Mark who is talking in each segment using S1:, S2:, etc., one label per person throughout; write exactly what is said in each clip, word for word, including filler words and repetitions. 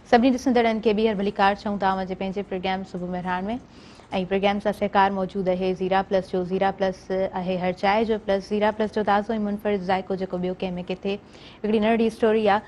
S1: सभी ॾिसंदड़नि खे ॿीहर भलीकार चऊं था मुंहिंजे पंहिंजे प्रोग्राम सुबुह मेहरान में ऐं प्रोग्राम सां सहकार मौजूदु आहे ज़ीरा प्लस जो। ज़ीरा प्लस आहे हर चांहि जो प्लस। ज़ीरा प्लस जो ताज़ो ऐं मुनफ़रिद ज़ाइक़ो जेको ॿियो कंहिं में किथे। हिकिड़ी नंढड़ी स्टोरी आहे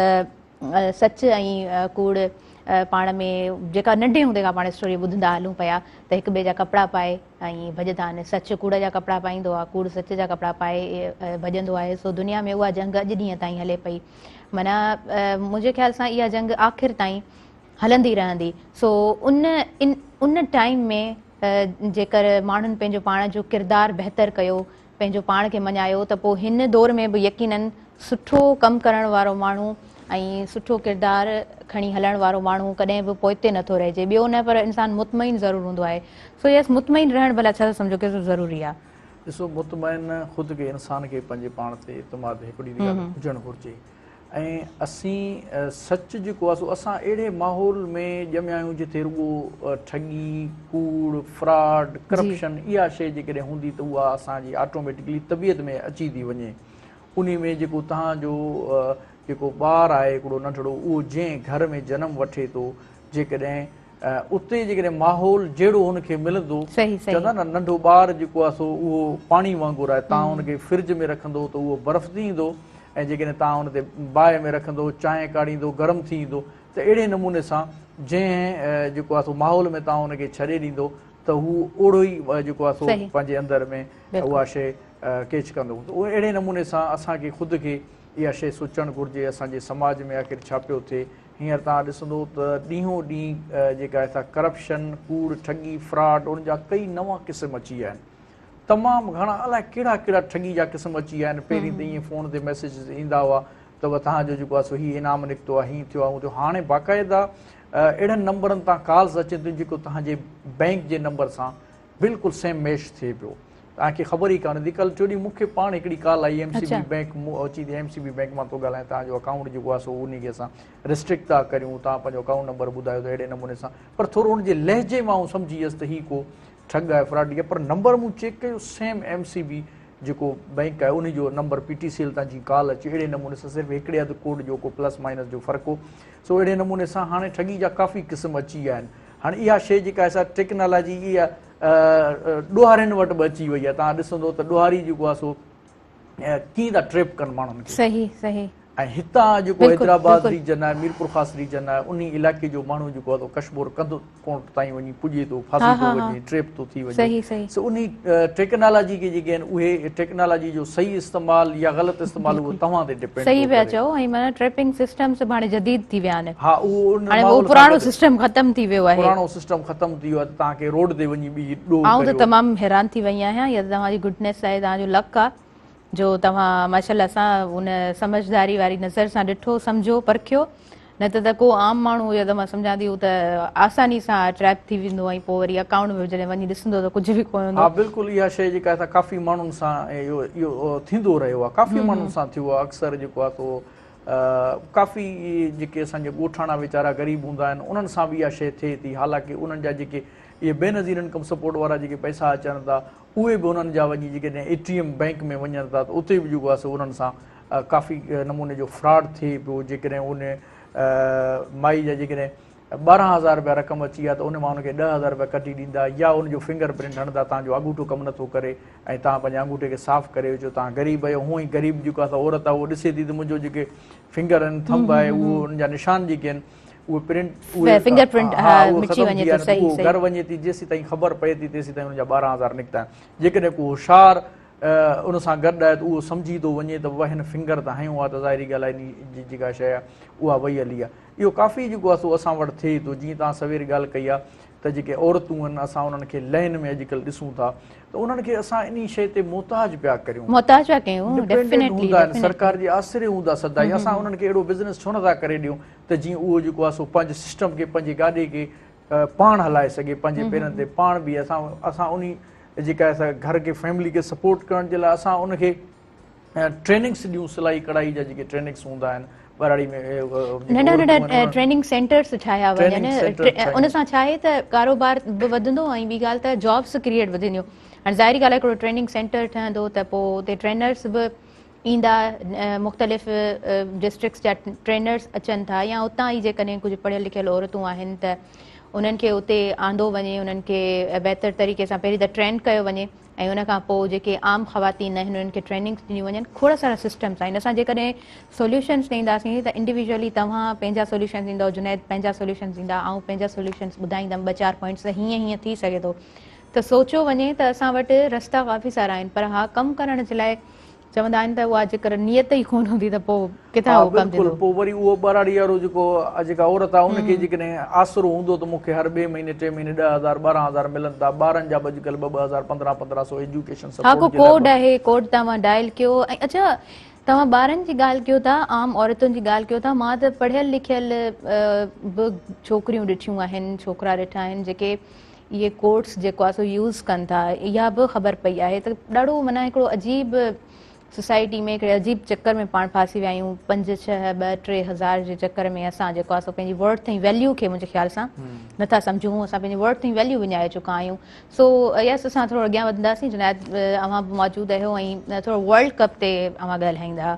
S1: त सच ऐं कूड़ पाण में जेका नंढे हूंदे खां पाण स्टोरी ॿुधंदा हलूं पिया त हिक ॿिए जा कपिड़ा पाए ऐं भॼंदा आहिनि। सच कूड़ जा कपिड़ा पाईंदो आहे, कूड़ सच जा कपिड़ा पाए भॼंदो आहे। सो दुनिया में उहा जंग अॼु ॾींहं ताईं हले पई। माना मुंहिंजे ख़्याल सां इहा जंग आख़िर ताईं हलंदी रहंदी। सो उन इन उन टाइम में जेकर माण्हुनि पंहिंजो पाण जो किरदारु बहितर कयो, पंहिंजो पाण खे मञायो, त पोइ हिन दौर में बि यकीनन सुठो कमु करण वारो माण्हू ऐं सुठो किरदारु खणी हलण वारो माण्हू कॾहिं बि पोइते नथो रहिजे। ॿियो न, पर इंसानु मुतमइन ज़रूरु हूंदो आहे। सो यस, मुतमइन रहणु भला छा सम्झो केतिरो ज़रूरी आहे।
S2: ॾिसो, मुतमइन ख़ुदि खे इंसान खे पंहिंजे पाण ते एतमाद हिकिड़ी ॻाल्हि हुजणु घुरिजे। ऐं असीं सच जेको आहे सो असां अहिड़े माहौल में ॼमिया आहियूं जिथे रुॻो ठगी, कूड़, फ्रॉड, करप्शन इहा शइ जेकॾहिं हूंदी त उहा असांजी ऑटोमेटिकली तबियत में अची थी वञे। उन में जेको तव्हांजो जेको ॿारु आहे हिकिड़ो नंढड़ो, उहो जंहिं घर में जनमु वठे थो, जेकॾहिं उते जेकॾहिं माहौल जहिड़ो हुनखे मिलंदो, चवंदा न नंढो ॿारु जेको आहे सो उहो पाणी वांगुरु आहे। तव्हां हुनखे फ्रिज में रखंदो त उहो बर्फ़ थी ईंदो, ऐं जेकॾहिं तव्हां हुन ते बाहि में रखंदो, चांहि काढ़ींदो, गरम थी ईंदो। त अहिड़े नमूने सां जंहिं जेको आहे सो माहौल में तव्हां हुनखे छॾे ॾींदो त हू ओड़ो ई जेको आहे सो पंहिंजे अंदरि में उहा शइ कैच कंदो। त उहो अहिड़े नमूने सां असांखे ख़ुदि खे इहा शइ सोचणु घुरिजे असांजे समाज में आख़िर छा पियो थिए। हींअर तव्हां ॾिसंदो त ॾींहों ॾींहुं जेका आहे करप्शन, कूड़, ठगी, फ्रॉड, उन जा कई नवां क़िस्म अची विया आहिनि। तमामु घणा अलाए कहिड़ा कहिड़ा ठगी जा क़िस्म अची विया आहिनि। पहिरीं त ईअं फ़ोन ते मैसेज ईंदा हुआ त तव्हांजो जेको आहे सो हीउ इनाम निकितो आहे, हीअं थियो आहे, हूअ थियो। हाणे बाक़ाइदा अहिड़नि नंबरनि तां कॉल्स अचनि थियूं जेको तव्हांजे बैंक जे नंबर सां बिल्कुलु सेम मैच थिए पियो। तव्हांखे ख़बर ई कान हूंदी। कल्ह टियों ॾींहुं मूंखे पाण हिकिड़ी कॉल आई, एम सी बी बैंक अची थी, एम सी बी बैंक मां थो ॻाल्हायां, तव्हांजो अकाउंट जेको आहे सो उन खे असां रिस्ट्रिक्ट था करियूं, तव्हां पंहिंजो अकाउंट नंबर ॿुधायो त अहिड़े नमूने सां। पर थोरो हुनजे लहजे मां सम्झी वियुसि त हीउ को ठग आहे, फ्रॉड आहे। पर नंबर मूं चेक कयो, सेम एम सी बी जेको बैंक आहे उन जो number, P T C L तां जी कॉल अचे। अहिड़े नमूने सां सिर्फ़ु हिकिड़े हंधि कोड जो को प्लस माइनस जो फ़र्क़ु हो। सो अहिड़े नमूने सां हाणे ठगी जा काफ़ी क़िस्म अची विया आहिनि। हाणे इहा शइ जेका आहे सा टेक्नोलॉजी इहा ॾोहारियुनि वटि बि अची वई आहे। तव्हां ॾिसंदो त ॾोहारी जेको आहे सो कीअं था ट्रेप कनि माण्हुनि खे।
S1: सही सही।
S2: ऐं हितां जेको हैदराबाद रीजन आहे, मीरपुर ख़ासि रीजन आहे, उन इलाइक़े जो माण्हू जेको आहे कशमोर कंदो कोर्ट ताईं वञी पुॼे थो, फासी थो वञे, ट्रेप थो थी वञे। सो उन टेक्नोलॉजी खे जेके आहिनि उहे टेक्नोलॉजी जो सही इस्तेमालु या ग़लति इस्तेमालु उहो तव्हां ते डिपेंड।
S1: सही पिया चओ। ऐं माना ट्रेपिंग सिस्टम सभु हाणे जदीद थी विया आहिनि।
S2: हा, उहो
S1: हाणे पुराणो सिस्टम ख़तम थी वियो आहे।
S2: पुराणो सिस्टम ख़तम थी वियो आहे। तव्हांखे रोड ते वञी ॿी ॾोह।
S1: आउं त तमामु हैरान थी वई आहियां। इहा तव्हांजी गुडनेस आहे, तव्हांजो लक आहे जो तव्हां माशाल्लाह सां उन समझदारी वारी नज़र सां ॾिठो, सम्झो, परखियो। न त त को आम माण्हू हुयो त मां सम्झां थी हू त आसानी सां ट्रैप थी वेंदो ऐं पोइ वरी अकाउंट में जॾहिं वञी ॾिसंदो त कुझु बि कोन हूंदो।
S2: हा, बिल्कुलु इहा शइ जेका आहे काफ़ी माण्हुनि सां इहो इहो थींदो रहियो आहे, काफ़ी माण्हुनि सां थियो आहे। अक्सर जेको आहे सो काफ़ी जेके असांजे ॻोठाणा वीचारा ग़रीब हूंदा आहिनि उन्हनि सां बि इहा शइ थिए थी। हालांकि उन्हनि जा जेके इहे बेनज़ीर इनकम सपोर्ट वारा जेके पैसा अचनि था उहे बि उन्हनि जा वञी जेकॾहिं ए टी एम बैंक में वञनि था त उते बि जेको आहे सो उन्हनि सां काफ़ी नमूने जो फ्रॉड थिए पियो। जेकॾहिं उन माई जा जेकॾहिं ॿारहं हज़ार रुपया रक़म अची आहे त उन मां उनखे ॾह हज़ार रुपया कटी ॾींदा, या उनजो फिंगर प्रिंट हणंदा, तव्हांजो अंगूठो कमु नथो करे ऐं तव्हां पंहिंजे अंगूठे खे साफ़ु करे विझो, तव्हां ग़रीब आहियो। हूअं ई ग़रीब जेको आहे औरत आहे उहो ॾिसे थी त मुंहिंजो जेके फिंगर आहिनि, थंब आहे, उहो उन जा निशान जेके आहिनि उहे प्रिंट उहे फिंगर प्रिंट घर वञे थी, जेसीं ताईं ख़बर पए थी तेसीं ताईं उनजा ॿारहं हज़ार निकिता आहिनि। जेकॾहिं को होशियारु उन सां गॾु आहे त उहो सम्झी थो वञे त उहा हिन फिंगर त हयूं आहे त ज़ाहिरी ॻाल्हि आहे इन जेका शइ आहे उहा वई हली आहे। इहो काफ़ी जेको आहे सो असां वटि थिए थो। जीअं तव्हां सवेर ॻाल्हि कई आहे त जेके औरतूं आहिनि असां उन्हनि खे लाइन में अॼुकल्ह ॾिसूं था त उन्हनि खे असां इन शइ ते मोहताज पिया करियूं, मोहताज पिया कयूं, डिपेंडेंट हूंदा आहिनि, सरकार जे आसिरे हूंदा सदाई। असां उन्हनि खे अहिड़ो बिज़नेस छो नथा करे ॾियूं त जीअं उहो जेको आहे सो पंहिंजे सिस्टम खे, पंहिंजे गाॾे खे पाण हलाए सघे, पंहिंजे पेरनि ते पाण बि। असां असां उन जेका आहे घर खे, फैमिली खे सपोर्ट करण जे लाइ असां उनखे ट्रेनिंग्स ॾियूं, सिलाई कढ़ाई जा जेके ट्रेनिंग्स हूंदा आहिनि बराड़ी में,
S1: नंढा नंढा ट्रेनिंग सेंटर्स ठाहिया वञनि। उन सां छा आहे त कारोबार बि वधंदो ऐं ॿी ॻाल्हि त जॉब्स क्रिएट वधंदियूं। हाणे ज़ाहिरी ॻाल्हि आहे हिकिड़ो ट्रेनिंग सेंटर ठहंदो त पोइ उते ट्रेनर्स बि ईंदा मुख़्तलिफ़ डिस्ट्रिक्ट्स जा ट्रेनर्स अचनि था या उतां ई जेकॾहिं कुझु पढ़ियल लिखियल औरतूं आहिनि त उन्हनि खे उते आंदो वञे, उन्हनि खे बहितर तरीक़े सां पहिरीं त ट्रेन कयो वञे ऐं उन खां पोइ जेके आम ख़वातीन आहिनि उन्हनि खे ट्रेनिंग्स ॾिनियूं वञनि। खोड़ सारा सिस्टम्स आहिनि। असां जेकॾहिं सोल्यूशन्स ॾींदासीं त इंडिविजुअली तव्हां पंहिंजा सोल्यूशन्स ॾींदव, जुनैद पंहिंजा सोल्यूशन्स ॾींदा, ऐं पंहिंजा सोल्यूशन्स ॿुधाईंदमि ॿ चारि पॉइंट्स त हीअं हीअं थी सघे थो। त सोचियो वञे त असां वटि रस्ता काफ़ी सारा आहिनि, पर हा कमु करण जे लाइ चवंदा आहिनि त उहा जेकर नियत ई कोन हूंदी त पोइ किथां उहो कमु थींदो।
S2: पोइ वरी उहो ॿाराड़ी वारो जेको जेका औरत आहे उनखे जेकॾहिं आसरो हूंदो त मूंखे हर ॿिए महीने टे महीने ॾह हज़ार ॿारहं हज़ार मिलनि था, ॿारनि जा बि अॼुकल्ह ॿ ॿ हज़ार पंद्रहं पंद्रहं सौ एजुकेशन
S1: हा को कोड आहे, कोड तव्हां डायल कयो। ऐं अच्छा तव्हां ॿारनि जी ॻाल्हि कयो था, आम औरतुनि जी ॻाल्हि कयो था, मां त पढ़ियल लिखियल बि छोकिरियूं ॾिठियूं आहिनि, छोकिरा ॾिठा आहिनि जेके इहे कोड्स जेको आहे सो यूज़ कनि था। इहा बि ख़बर पई आहे त ॾाढो माना हिकिड़ो अजीब सोसाइटी में हिकिड़े अजीब चकर में पाण फासी विया आहियूं। पंज छह ॿ टे हज़ार जे चकर में असां जेको आहे सो पंहिंजी वर्थ ऐं वैल्यू खे मुंहिंजे ख़्याल सां नथा सम्झूं, असां पंहिंजी वर्थ ऐं वैल्यू विञाए चुका आहियूं। सो यस असां थोरो अॻियां वधंदासीं। जुनैद अव्हां बि मौजूदु आहियो ऐं थोरो वर्ल्ड कप ते अव्हां ॻाल्हाईंदा।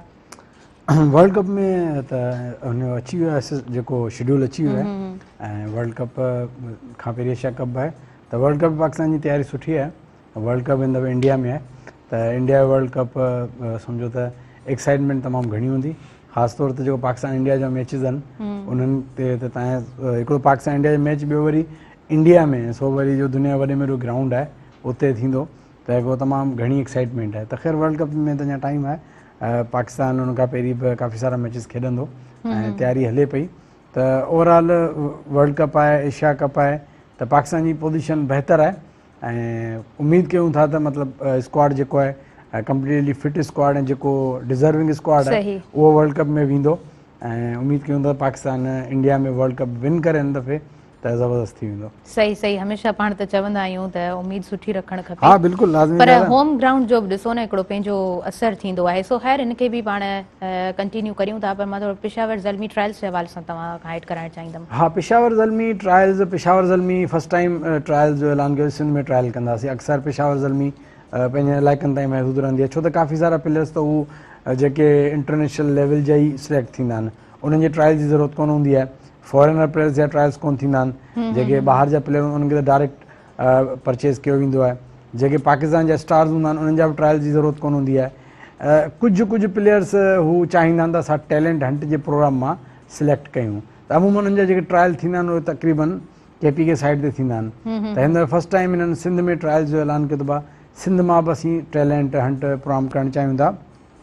S3: वर्ल्ड कप में त हुन अची वियो आहे जेको शेड्यूल अची वियो आहे ऐं वर्ल्ड कप खां पहिरीं एशिया कप आहे त वर्ल्ड कप पाकिस्तान जी तयारी सुठी आहे। वर्ल्ड कप इन दफ़े इंडिया में आहे त इंडिया वर्ल्ड कप सम्झो त एक्साइटमेंट तमामु घणी हूंदी, ख़ासि तौर ते जेको पाकिस्तान इंडिया जा मैचिस आहिनि उन्हनि ते त तव्हां हिकिड़ो पाकिस्तान इंडिया जो मैच ॿियो वरी इंडिया में, सो वरी जो दुनिया वॾे में ग्राउंड आहे उते थींदो त हिकिड़ो तमामु घणी एक्साइटमेंट आहे। त ख़ैर वर्ल्ड कप में त अञा टाइम आहे, पाकिस्तान उन खां पहिरीं बि काफ़ी सारा मैचिस खेॾंदो ऐं तयारी हले पई। त ओवरऑल वर्ल्ड कप आहे, एशिया कप आहे त पाकिस्तान जी पोज़ीशन बहितरु आहे ऐं उमेदु कयूं था त मतिलबु स्क्वाड जेको आहे कंप्लीटली फिट स्क्वाड ऐं जेको डिज़र्विंग स्क्वाड आहे उहो वर्ल्ड कप में वेंदो ऐं उमेदु कयूं था पाकिस्तान इंडिया में वर्ल्ड कप विन करे हिन दफ़े त ज़बरदस्त थी वेंदो।
S1: सही सही, हमेशह पाण त चवंदा आहियूं त उमेदु सुठी रखणु खपे।
S3: हा बिल्कुलु लाज़मी,
S1: पर होम ग्राउंड जो बि ॾिसो न हिकिड़ो पंहिंजो असरु थींदो आहे। सो ख़ैर हिनखे बि पाण कंटिन्यू करियूं था, पर मां थोरो पेशावर ज़ल्मी ट्रायल्स जे हवाले सां तव्हां खां ऐड कराइणु चाहींदमि।
S3: हा Peshawar Zalmi trials, Peshawar Zalmi first time trials जो ऐलान कयो, सिंध में ट्रायल कंदासीं। अक्सर पेशावर ज़ल्मी पंहिंजे इलाइक़नि ताईं महदूद रहंदी आहे छो त काफ़ी सारा प्लेयर्स त उहे जेके इंटरनेशनल लेवल जा ई सिलेक्ट थींदा आहिनि, उन्हनि जे ट्रायल जी ज़रूरत कोन हूंदी आहे। फॉरेनर प्लेयर्स जा ट्रायल्स कोन थींदा आहिनि, जेके ॿाहिरि जा प्लेयर उन्हनि खे त डायरेक्ट परचेज़ कयो वेंदो आहे। जेके पाकिस्तान जा स्टार्स हूंदा आहिनि उन्हनि जा बि ट्रायल जी ज़रूरत कोन हूंदी आहे। कुझु कुझु प्लेयर्स हू चाहींदा आहिनि त असां टैलेंट हंट जे प्रोग्राम मां सिलेक्ट कयूं, त अमूमन उन्हनि जा जेके ट्रायल थींदा आहिनि उहे तक़रीबन के पी के साइड ते थींदा आहिनि। त हिन दफ़े फस्ट टाइम हिननि सिंध में ट्रायल्स जो ऐलान कयो त सिंध मां बि असीं टैलेंट हंट प्रोग्राम करणु चाहियूं था।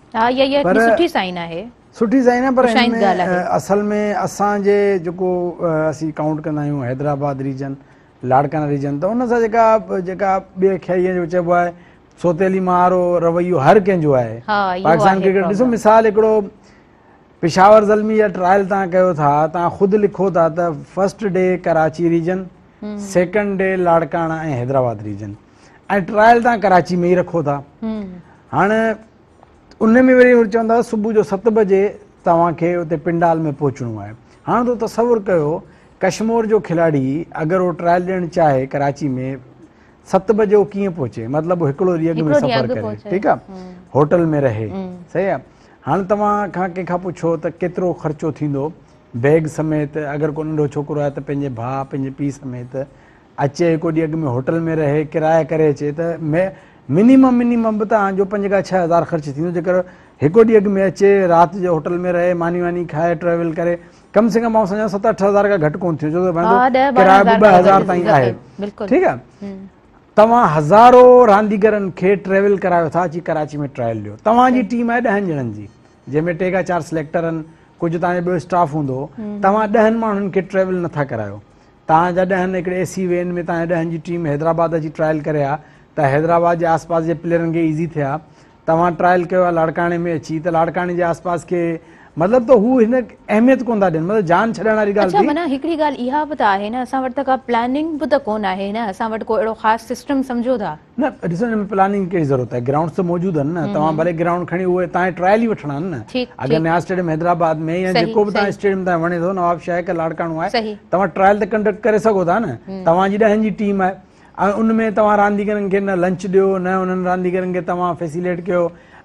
S1: सुठी साइन आहे,
S3: सुठी साइन आहे, पर हिन में असल में असांजे जेको असीं काउंट कंदा आहियूं हैदराबाद रीजन, लाड़काना रीजन, त उन सां जेका जेका ॿिए खईअ जो चइबो आहे सोतेली मारो रवैयो हर कंहिंजो आहे पाकिस्तान क्रिकेट। ॾिसो मिसाल हिकिड़ो पेशावर ज़ल्मी जा ट्रायल तव्हां कयो था, तव्हां ख़ुदि लिखो था त first day Karachi region, second day Larkana ऐं हैदराबाद रीजन, ऐं ट्रायल तव्हां कराची में ई रखो था। हाणे उन में वरी चवंदा सुबुह जो सत बजे तव्हांखे उते पिंडाल में पहुचणो आहे। हाणे तो तसवुरु कयो कश्मीर जो खिलाड़ी अगरि उहो ट्रायल ॾियणु चाहे कराची में सत बजे उहो कीअं पहुचे, मतिलबु हिकिड़ो ॾींहुं अॻु में सफ़र करे, ठीकु आहे, होटल में रहे, सही आहे। हाणे तव्हां खां कंहिंखां पुछो त केतिरो ख़र्चो थींदो बैग समेत, अगरि को नंढो छोकिरो आहे त पंहिंजे भाउ पंहिंजे पीउ समेत अचे, हिकु ॾींहुं अॻु में होटल में रहे, किराया करे अचे, त मे मिनिमम मिनिमम बि तव्हांजो पंज खां छह हज़ार ख़र्च थींदो। जेकर हिकु ॾींहुं अॻु में अचे, राति जो होटल में रहे, मानी वानी खाए, ट्रेवल करे, कम से कम मां सम्झां सत अठ हज़ार खां घटि कोन थियो, छो त किरायो बि ॿ हज़ार ताईं आहे, ठीकु आहे। तव्हां हज़ारो रांदीगरनि खे ट्रेवल करायो था अची कराची में ट्रायल ॾियो। तव्हांजी टीम आहे ॾहनि ॼणनि जी, जंहिंमें टे खां चारि सिलेक्टर आहिनि, कुझु तव्हांजो ॿियो स्टाफ हूंदो, तव्हां ॾहनि माण्हुनि खे ट्रेवल नथा करायो। तव्हांजा ॾहनि हिकिड़े एसी वेन में तव्हांजे ॾहनि जी टीम हैदराबाद अची ट्रायल करे आहे त हैदराबाद जे आसपास जे प्लेयरनि खे ईज़ी थिया। तव्हां ट्रायल कयो आहे लाड़काणे में अची, त लाड़काणे जे आसपास खे मतिलबु त हू हिन अहमियत कोन था ॾियनि, मतिलबु जान छॾण वारी ॻाल्हि।
S1: अच्छा माना हिकिड़ी ॻाल्हि इहा बि त आहे न, असां वटि त का प्लानिंग बि त कोन आहे न, असां वटि को अहिड़ो ख़ासि सिस्टम सम्झो था
S3: न। ॾिसो हिन में प्लानिंग कहिड़ी ज़रूरत आहे, ग्राउंड त मौजूदु आहिनि न, तव्हां भले ग्राउंड खणी उहे तव्हां ट्रायल ई वठणा आहिनि न। अगरि नया स्टेडियम हैदराबाद में या जेको बि तव्हां स्टेडियम तव्हां वणे थो, नवाब शाह का लाड़काणो आहे, तव्हां ट्रायल त कंडक्ट करे सघो था न। तव्हांजी ॾहनि जी टीम आहे ऐं उन में तव्हां रांदीगरनि खे न लंच ॾियो, न उन्हनि रांदीगरनि खे तव्हां फैसिलेट कयो,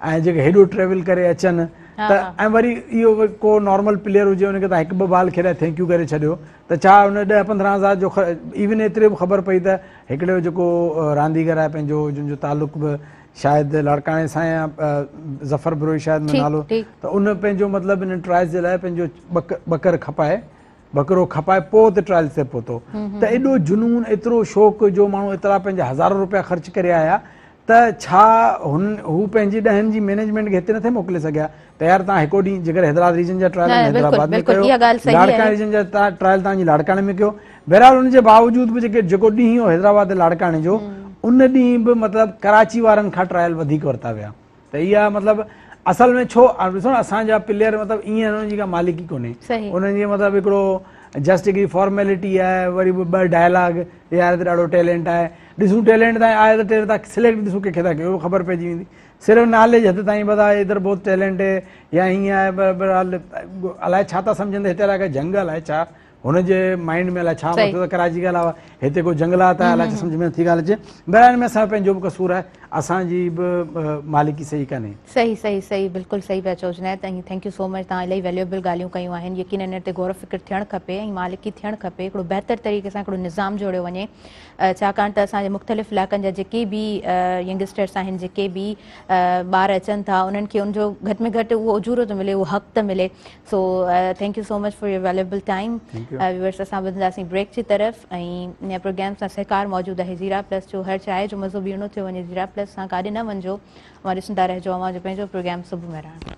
S3: ऐं जेके हेॾो ट्रेवल करे अचनि त ऐं वरी इहो को नॉर्मल प्लेयर हुजे उनखे तव्हां हिकु ॿ बॉल खेॾाए थैंक यू करे छॾियो त छा हुन ॾह पंद्रहं हज़ार जो इवन एतिरे बि ख़बर पई त हिकिड़ो जेको रांदीगर आहे पंहिंजो जंहिंजो तालुक बि शायदि लाड़काणे सां या ज़फ़र बिरोही शायदि नालो त उन पंहिंजो मतिलबु इन ट्रायल्स जे लाइ पंहिंजो बक बकर खपाए बकरो खपाए पोइ त ट्रायल्स ते पहुतो त एॾो जुनून एतिरो शौक़ु जो माण्हू एतिरा पंहिंजा हज़ारो रुपया ख़र्च करे आया त छा हुन हू पंहिंजी ॾहनि जी मैनेजमेंट खे हिते नथे मोकिले सघिया त यार तव्हां हिकु ॾींहुं जेकर हैदराबाद रीजन जा ट्रायल हैदराबाद में कयो लाड़काणे रीजन जा ट्रायल तव्हांजी लाड़काणे में कयो बहरहाल हुनजे बावजूदि बि जेके जेको ॾींहुं हो हैदराबाद लाड़काणे जो उन ॾींहुं बि मतिलबु कराची वारनि खां ट्रायल वधीक वरिता विया त इहा मतिलबु असल में छो ॾिसो न असांजा प्लेयर मतिलबु ईअं हुननि जी का मालिकी कोन्हे उन्हनि जी मतिलबु हिकिड़ो जस्ट हिकिड़ी फॉर्मेलिटी आहे वरी बि ॿ डायलॉग यार त ॾाढो टैलेंट आहे ॾिसूं टैलेंट ताईं आहे त तव्हां सिलेक्ट ॾिसूं कंहिंखे था कयो ख़बर पइजी वेंदी सिर्फ़ु नाले जे हद ताईं बता इधर बहुत टैलेंट है या हीअं आहे बहरहाल अलाए छा था सम्झनि हिते अलाए जंग अलाए छा हुनजे माइंड में अलाए छा मतिलबु कराची खां अलावा हिते को जंगलात आहे अलाए छा सम्झ में नथी ॻाल्हि अचे बहरहाल में असां पंहिंजो बि कसूर आहे असांजी बि मालिकी सही कान्हे सही
S1: सही सही बिल्कुलु सही पिया चओ जुनैद ऐं थैंक यू सो मच तव्हां इलाही वैल्यूएबल ॻाल्हियूं कयूं आहिनि यकीन इन ते गौर फ़िक्र थियणु खपे ऐं मालिकी थियणु खपे हिकिड़ो बहितर तरीक़े सां हिकिड़ो निज़ाम जोड़ियो वञे छाकाणि त असांजे मुख़्तलिफ़ इलाइक़नि जा जेके बि यंगस्टर्स आहिनि जेके बि ॿार अचनि था उन्हनि खे उनजो घटि में घटि उहो उजूरो थो मिले उहो हक़ त मिले so thank you so much for your valuable time viewers असां ॿुधंदासीं ब्रेक जी तरफ़ ऐं इन प्रोग्राम सां सहकार मौजूदु आहे ज़ीरा प्लस जो हर चांहि जो मज़ो बीहणो थियो वञे ज़ीरा प्लस सां काॾे न वञिजो मां ॾिसंदा रहिजो अव्हां जो पंहिंजो प्रोग्राम सुबुह महिराण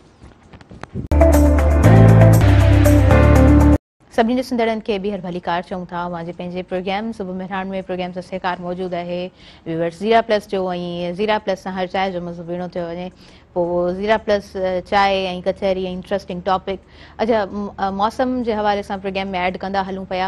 S1: सभिनी ॾिसंदड़नि खे ॿीहर भली कार चऊं था अव्हां जे पंहिंजे प्रोग्राम सुबुह महिराण में प्रोग्राम सां सहकार मौजूदु आहे व्यूअर्स ज़ीरा प्लस जो ऐं ज़ीरा प्लस सां हर चांहि जो मज़ो बीहणो थियो वञे पोइ ज़ीरा प्लस चांहि ऐं कचहरी ऐं इंट्रस्टिंग टॉपिक अच्छा मौसम जे हवाले सां प्रोग्राम में ऐड कंदा हलूं पिया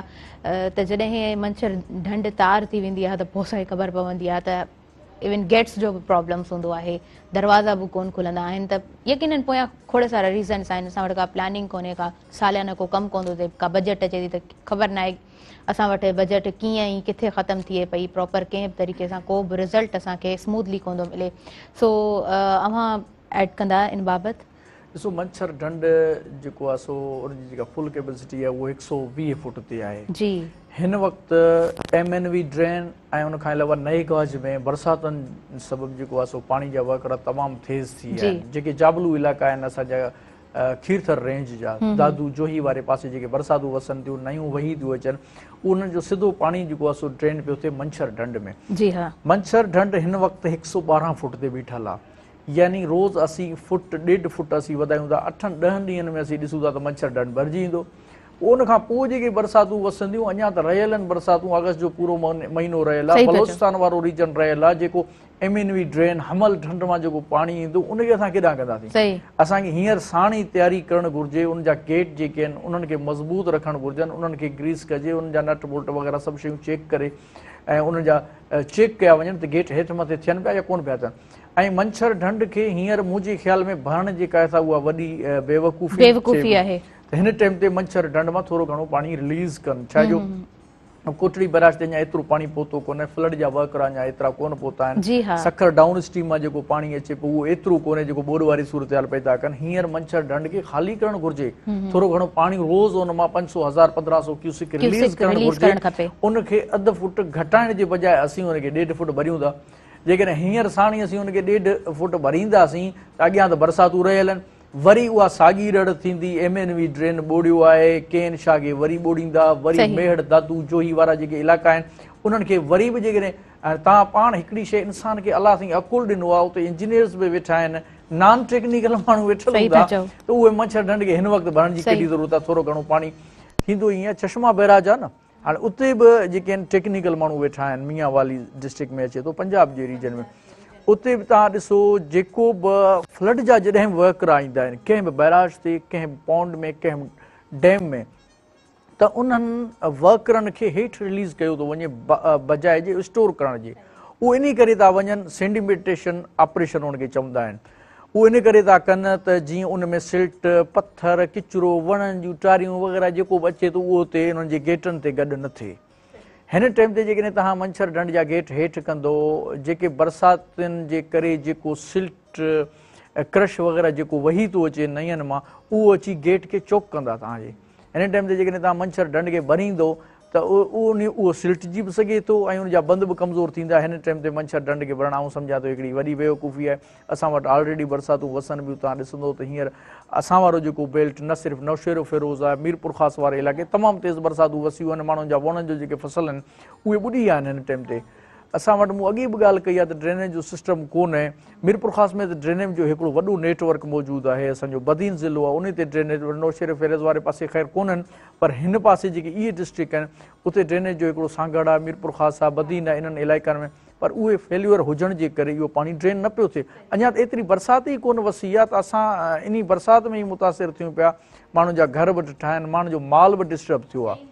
S1: त जॾहिं मंछर ढंढ तार थी वेंदी आहे त पोइ असांखे ख़बर पवंदी आहे त इवन गेट्स जो बि प्रॉब्लम्स हूंदो आहे दरवाज़ा बि कोन खुलंदा आहिनि त यकीननि पोयां खोड़ सारा रीज़न्स आहिनि असां वटि का प्लानिंग कोन्हे का सालियाना को कमु कोन थो थिए का बजट अचे थी त ख़बर न आहे असां वटि बजट कीअं ई किथे ख़तमु थिए पई प्रॉपर कंहिं बि तरीक़े सां को बि रिज़ल्ट असांखे स्मूथली कोन थो मिले सो अव्हां ऐड कंदा इन बाबति
S2: ॾिसो मंछर ढंढ जेको आहे सो उनजी जेका फुल कैपेसिटी आहे उहो हिकु सौ वीह फुट ते आहे
S1: जी
S2: हिन वक़्तु एम एन वी ड्रेन ऐं उनखां अलावा नए गज में बरसातुनि सबबु जेको आहे सो पाणी जा वकरा तमामु तेज़ थी विया आहिनि जेके जाबलू इलाइक़ा आहिनि असांजा खीरथर रेंज जा दादू जोही वारे पासे जेके बरसातूं वसनि थियूं नयूं वही थियूं अचनि उन्हनि जो सिधो पाणी जेको आहे सो ड्रेन पियो थिए मंछर ढंढ में
S1: जी हा
S2: मंछर ढंढ हिन वक़्तु हिकु सौ ॿारहं फुट ते बीठल आहे यानी रोज़ असीं फुट ॾेढ फुट असीं वधायूं था अठनि ॾहनि ॾींहंनि में असीं ॾिसूं था त मंछर ढंढ भरिजी ईंदो उन खां पोइ जेके बरसातूं वसंदियूं अञा त रहियल आहिनि बरसातूं अगस्त जो पूरो महीनो रहियल आहे बलोचिस्तान वारो रीजन रहियल आहे जेको एम एन वी ड्रेन हमल ढंढ मां जेको पाणी ईंदो उनखे असां केॾांहुं कंदासीं असांखे हींअर साण ई तयारी करणु घुरिजे उन जा गेट जेके आहिनि उन्हनि खे मज़बूत रखणु घुरिजनि उन्हनि खे ग्रीस कजे उन्हनि जा नट बोल्ट वग़ैरह सभु शयूं चेक करे ऐं उन्हनि जा चेक कया वञनि त गेट हेठि मथे थियनि पिया या कोन पिया थियनि ऐं मंछर ढंढ खे हींअर मुंहिंजे ख्याल में भरण जेका आहे उहा वॾी बेवकूफ़ी आहे त हिन टाइम ते मंछर ढंढ मां थोरो घणो पाणी रिलीज़ कनि छा जो कोटड़ी बैराज ते अञा एतिरो पाणी पहुतो कोन्हे फ्लड जा वर्कर अञा एतिरा कोन पहुता आहिनि सखर डाउन स्ट्रीम मां जेको पाणी अचे पियो उहो एतिरो कोन्हे जेको बोड वारी सूरत हाल पैदा कनि हींअर मंछर ढंढ खे ख़ाली करणु घुरिजे थोरो घणो पाणी रोज़ उन मां पंज सौ हज़ार पंद्रहं सौ क्यूसिक रिलीज़ करणु घुरिजे उनखे अधु फुट घटाइण जे बजाए असीं उनखे ॾेढ फुट भरियूं था जेकॾहिं हींअर साणी असीं उनखे ॾेढ फुट भरींदासीं त अॻियां त बरसातूं रहियल आहिनि वरी उहा साॻी रड़ थींदी एम एन वी ड्रेन ॿोड़ियो आहे केन शाह खे वरी ॿोड़ींदा वरी मेहड़ दादू जोही वारा जेके इलाइक़ा आहिनि उन्हनि खे वरी बि जेकॾहिं तव्हां पाण हिकिड़ी शइ इंसान खे अलाह साईं अकुल ॾिनो आहे उते इंजीनियर्स बि वेठा आहिनि नॉन टेक्निकल माण्हू वेठल हूंदा त उहे मच्छर ढंढ खे हिन वक़्तु भरण जी कहिड़ी ज़रूरत आहे थोरो घणो पाणी थींदो ईअं चश्मा बैराज आहे न हाणे उते बि जेके आहिनि टेक्निकल माण्हू वेठा आहिनि मियां वाली डिस्ट्रिक्ट में अचे थो पंजाब जे रीजन में उते बि तव्हां ॾिसो जेको बि फ्लड जा जॾहिं बि वर्करा ईंदा आहिनि कंहिं बि बैराज ते कंहिं बि पॉन्ड में कंहिं डैम में त उन्हनि वर्करनि खे हेठि रिलीज़ कयो थो वञे बजाए जे स्टोर करण जे उहे इन करे था वञनि सेंडिमेटेशन ऑपरेशन उनखे चवंदा आहिनि उहे इन करे था कनि त जीअं उन में सिल्ट पथर किचिरो वणनि जूं टारियूं वग़ैरह जेको बि अचे थो उहो उते उन्हनि जे गेटनि ते गॾु न थिए हिन टाइम ते जेकॾहिं तव्हां मंछर ढंढ जा गेट हेठि कंदो जेके बरसातियुनि जे करे जेको सिल्ट क्रश वग़ैरह जेको वही थो अचे नयनि मां उहो अची गेट खे चोक कंदा तव्हांजे। हिन टाइम ते जेकॾहिं तव्हां मंछर ढंढ खे भरींदो त उहो उहो सिलटिजी बि सघे थो ऐं उनजा बंद बि कमज़ोर थींदा। हिन टाइम ते मंछर ढंढ खे भरणु आउं सम्झां थो हिकिड़ी वॾी बेवकूफ़ी आहे। असां वटि ऑलरेडी बरसातूं वसनि बियूं। तव्हां ॾिसंदो त हींअर असां वारो जेको बेल्ट न सिर्फ़ु नौशेरो फिरोज़ आहे, मीरपुर ख़ासि वारे इलाइक़े तमामु तेज़ बरसातूं वसियूं आहिनि। माण्हुनि जा वणनि जो जेके फसल आहिनि उहे ॿुॾी विया आहिनि हिन टाइम ते। असां वटि मूं अॻे बि ॻाल्हि कई आहे त ड्रेनेज जो सिस्टम कोन्हे। मीरपुर ख़ासि में त ड्रेनेज जो हिकिड़ो वॾो नेटवर्क मौजूदु आहे। असांजो बदीन ज़िलो आहे उन ते ड्रेनेज नौशेरो फिरोज़ वारे पासे ख़ैर कोन्हनि, पर हिन पासे जेके इहे डिस्ट्रिक्ट आहिनि उते ड्रेनेज जो हिकिड़ो सांगड़ आहे, मीरपुर ख़ासि आहे, बदीन आहे, इन्हनि इलाइक़नि में। पर उहे फेल्यूअर हुजण जे करे इहो पाणी ड्रेन न पियो थिए। अञा त एतिरी बरसाति ई कोन वसी आहे त असां इन बरसाति में ई मुतासिर थियूं पिया। माण्हुनि जा घर बि ॾिठा आहिनि, माण्हुनि जो माल बि डिस्टर्ब थियो आहे।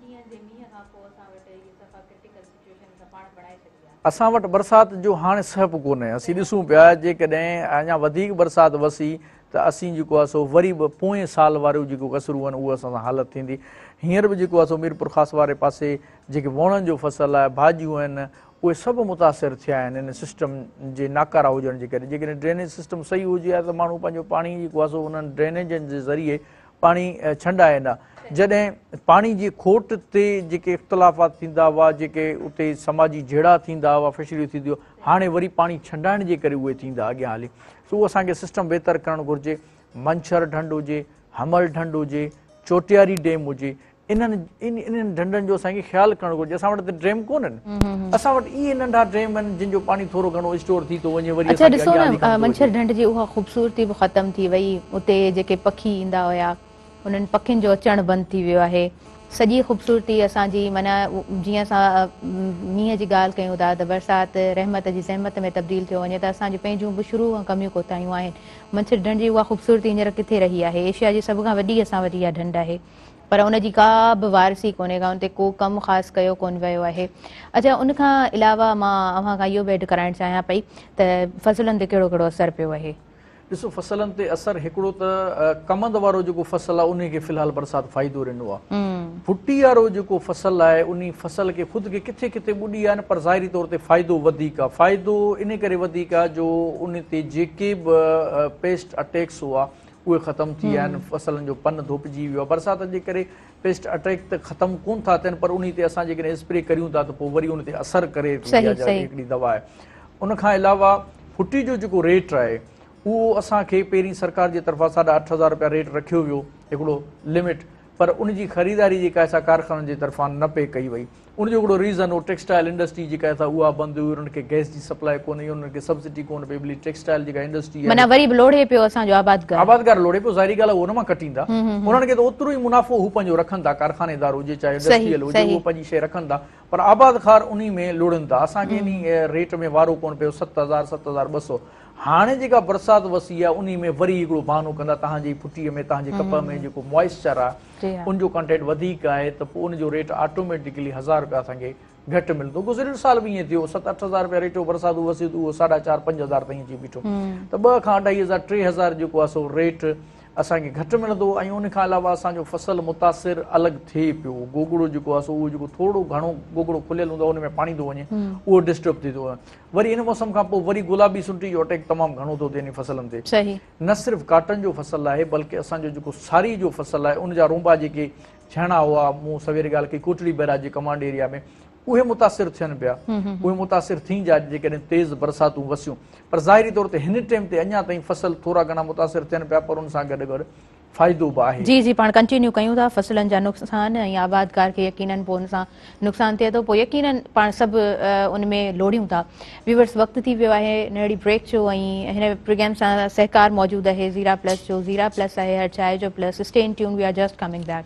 S2: असां वटि बरसाति जो हाणे सहप कोन्हे। असीं ॾिसूं पिया जेकॾहिं अञा वधीक बरसाति वसी त असीं जेको आहे सो वरी बि पोएं साल वारियूं जेको कसरूं आहिनि उहा असां सां हालत थींदी। हींअर बि जेको आहे सो मीरपुर ख़ासि वारे पासे जेके वणनि जो फसल आहे, भाॼियूं आहिनि, उहे सभु मुतासिर थिया आहिनि इन सिस्टम जे नाकारा हुजण जे करे। जेकॾहिं ड्रेनेज सिस्टम सही हुजे आहे त माण्हू पंहिंजो पाणी जेको आहे सो उन्हनि ड्रेनेजनि जे ज़रिए पाणी छंडाईंदा। जॾहिं पाणी जी खोट ते जेके इख़्तिलाफ़ात थींदा हुआ, जेके उते समाजी जहिड़ा थींदा हुआ, फिशरियूं थींदी हुआ, हाणे वरी पाणी छंडाइण जे करे उहे थींदा अॻियां हली। सो उहो असांखे सिस्टम बहितर करणु घुरिजे। मंछर ढंढ हुजे, हमल ढंढ हुजे, चोटियारी डैम हुजे, इन्हनि इन इन्हनि ढंढनि जो असांखे ख़्यालु करणु घुरिजे। असां वटि त ड्रेम कोन्हनि, असां वटि इहे नंढा ड्रेम आहिनि जिन जो पाणी थोरो घणो स्टोर थी थो वञे। वरी
S1: अच्छा ॾिसो न, मंछर ढंढ जी उहा ख़ूबसूरती बि ख़तमु थी वई। उते जेके पखी ईंदा हुया उन्हनि पखियुनि जो अचणु बंदि थी वियो आहे। सॼी ख़ूबसूरती असांजी माना जीअं असां मींहं जी ॻाल्हि कयूं था त बरसाति रहमत जी ज़हमत में तब्दील थियो वञे त असांजी पंहिंजूं बि शुरू खां कमियूं कोताहियूं आहिनि। मंछर ढंढ जी उहा ख़ूबसूरती हींअर किथे रही आहे? एशिया जी सभ खां वॾी असां वटि इहा ढंढ आहे, पर उनजी का बि वारसी कोन्हे का, उन ते को कमु ख़ासि कयो कोन वियो आहे। अच्छा, उनखां अलावा मां अव्हां खां इहो बैड कराइणु चाहियां पई त फ़सलुनि ते कहिड़ो कहिड़ो असरु पियो आहे?
S2: ॾिसो, फसलनि ते असरु हिकिड़ो त कमंद वारो जेको फसल आहे उन खे फ़िलहाल बरसाति फ़ाइदो ॾिनो आहे। फुटी वारो जेको फसल आहे उन फसल खे ख़ुदि खे किथे किथे ॿुॾी आहे न, पर ज़ाहिरी तौर ते फ़ाइदो वधीक आहे। फ़ाइदो इन करे वधीक आहे जो उन ते जेके बि पेस्ट अटैक्स हुआ उहे ख़तमु थी विया आहिनि। फसलनि जो पन धोपिजी वियो आहे। बरसाति जे करे पेस्ट अटैक त ख़तमु कोन था थियनि, पर उन ते असां जेकॾहिं स्प्रे करियूं था त पोइ वरी उन ते असरु करे हिकिड़ी दवा आहे। उनखां अलावा फुटी जो जेको रेट आहे उहो असांखे पहिरीं सरकार जे तरफ़ां साढा अठ हज़ार रुपया रेट रखियो वियो हिकिड़ो लिमिट, पर उनजी ख़रीदारी जेका आहे कारखाननि जे तरफ़ां न पे कई वई। उनजो हिकिड़ो रीज़न हो टेक्सटाइल इंडस्ट्री जेका आहे उहा बंदि हुई, उन्हनि खे गैस जी सप्लाई कोन्हे, उन्हनि खे सब्सिडी कोन पई मिली। टेक्सटाइल जेका इंडस्ट्री
S1: माना वरी बि लोड़े पियो असांजो आबादगार
S2: आबादगार लोड़े पियो। ज़ाहिरी ॻाल्हि आहे उहो हुन मां कटींदा, उन्हनि खे त ओतिरो ई मुनाफ़ो हू पंहिंजो रखनि था, कारखानेदार हुजे चाहे इंडस्ट्रियल हुजे, उहो पंहिंजी शइ रखनि था, पर आबादगार उन में लोड़नि था। असांखे इन रेट में वारो कोन पियो, सत हज़ार सत हज़ार ॿ सौ। हाणे जेका बरसाति वसी आहे उन में वरी हिकिड़ो बहानो कंदा, तव्हांजी फुटीअ में तव्हांजे कप में जेको मॉइस्चर आहे उनजो कंटेंट वधीक आहे त पोइ उनजो रेट ऑटोमेटिकली हज़ार रुपया असांखे घटि मिलंदो। गुज़िरियल साल बि ईअं थियो, सत अठ हज़ार रुपया रेट जो बरसाति वसी त उहो साढा चारि पंज हज़ार ताईं अची बीठो, त ॿ खां अढाई हज़ार टे हज़ार जेको आहे सो रेट असांखे घटि मिलंदो। ऐं उनखां अलावा असांजो फसल मुतासिर अलॻि थिए पियो। गोगड़ो जेको आहे सो उहो जेको थोरो घणो गोगड़ो खुलियल हूंदो आहे उन में पाणी थो वञे, उहो डिस्टर्ब थी थो वञे। वरी इन मौसम खां पोइ वरी गुलाबी सुंटी जो अटैक तमामु घणो थो थिए इन फसलनि ते। न सिर्फ़ु काटन जो फसल आहे बल्कि असांजो जेको सारी जो फसल आहे उनजा रोंबा जेके थियणा हुआ, मूं सवेरे ॻाल्हि कई कोटड़ी बैराज जे कमांड एरिया में, उहे मुतासिर थियनि पिया। उहे मुतासिर थींदा जेकॾहिं तेज़ बरसातूं वसियूं, पर ज़ाहिरी तौर ते हिन टाइम ते अञा ताईं फसल थोरा घणा मुतासिर थियनि पिया, पर उन सां गॾु गॾु फ़ाइदो बि आहे।
S1: जी जी, पाण कंटिन्यू कयूं था फसलनि जा नुक़सान ऐं आबादगार खे यकीनन पोइ उन सां नुक़सान थिए थो, पोइ यकीनन पाण सभु उन में लोड़ियूं था। व्यूअर्स, वक़्तु थी वियो आहे नंढड़ी ब्रेक जो, ऐं हिन प्रोग्राम सां सहकार मौजूदु आहे ज़ीरा प्लस जो। ज़ीरा प्लस आहे हर चांहि जो plus. Stay in tune, we are just coming back.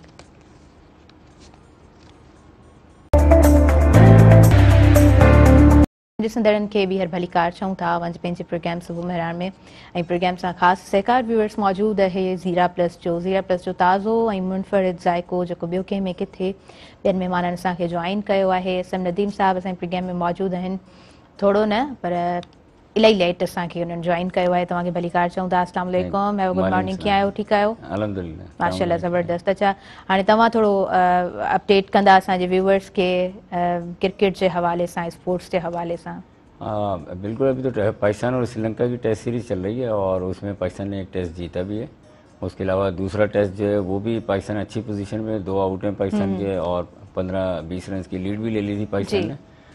S1: ॾिसंदड़नि खे ॿीहर भली कार चऊं था वंज पंहिंजे प्रोग्राम सुबुह मेहरान में, ऐं प्रोग्राम सां ख़ासि सहकार व्यूअर्स मौजूदु आहे ज़ीरा प्लस जो। ज़ीरा प्लस जो ताज़ो ऐं मुनफ़रिद ज़ाइको जेको ॿियो कंहिं में किथे। ॿियनि महिमाननि असांखे जॉइन कयो आहे। एस एम नदीम साहिबु असांजे प्रोग्राम में मौजूदु आहिनि, थोरो न पर इलाही लेट असांखे हुननि जॉइन कयो आहे। तव्हांखे भली कार चऊं था। अस्सलाम वालेकुम, हैव गुड मॉर्निंग, कीअं आहियो? ठीकु आहियो?
S4: अल्हम्दुलिल्लाह,
S1: माशाल्लाह, ज़बरदस्त। अच्छा, हाणे तव्हां थोरो अपडेट कंदा असांजे व्यूअर्स खे क्रिकेट जे हवाले सां, स्पोर्ट्स जे हवाले सां।
S4: बिल्कुल, अभी तो पाकिस्तान और श्रीलंका की टेस्ट सीरीज चल रही है और उसमें पाकिस्तान ने एक टेस्ट जीता भी है। उसके अलावा दूसरा टेस्ट जो है वो भी पाकिस्तान अच्छी पोजीशन में, दो आउट हैं पाकिस्तान के और पंद्रह बीस रन की लीड भी ले ली थी पाकिस्तान ने।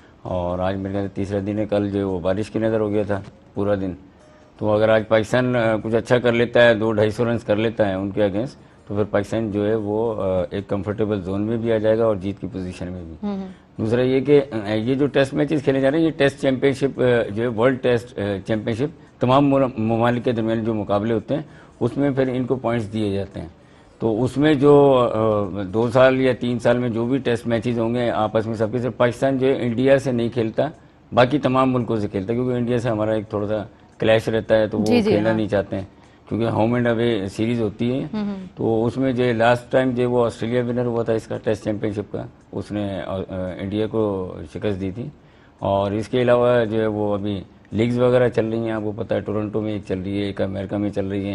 S4: और आज मेरे ख्याल से तीसरा दिन है, कल जो वो बारिश की नज़र हो गया था पूरा दिन। तो अगर आज पाकिस्तान कुछ अच्छा कर लेता है, दो ढाई सौ रन कर लेता है उनके अगेंस्ट, तो फिर पाकिस्तान जो है वो एक कंफर्टेबल जोन में भी आ जाएगा और जीत की पोजीशन में भी। दूसरा ये कि ये जो टेस्ट मैचेस खेले जा रहे हैं, ये टेस्ट चैंपियनशिप जो है वर्ल्ड टेस्ट चैंपियनशिप, तमाम ममालिक के दरमियान जो मुकाबले होते हैं उसमें फिर इनको पॉइंट्स दिए जाते हैं। तो उसमें जो दो साल या तीन साल में जो भी टेस्ट मैचेस होंगे आपस में सबके, सिर्फ पाकिस्तान जो है इंडिया से नहीं खेलता, बाकी तमाम मुल्कों से खेलता है, क्योंकि इंडिया से हमारा एक थोड़ा सा क्लैश रहता है, तो वो खेलना हाँ। नहीं चाहते हैं, क्योंकि होम एंड अवे सीरीज होती है। तो उसमें जो लास्ट टाइम जो वो ऑस्ट्रेलिया विनर हुआ था इसका टेस्ट चैंपियनशिप का, उसने इंडिया को शिकस्त दी थी। और इसके अलावा जो है वो अभी लीग्स वगैरह चल रही हैं, आपको पता है टोरंटो में एक चल रही है, एक अमेरिका में चल रही है,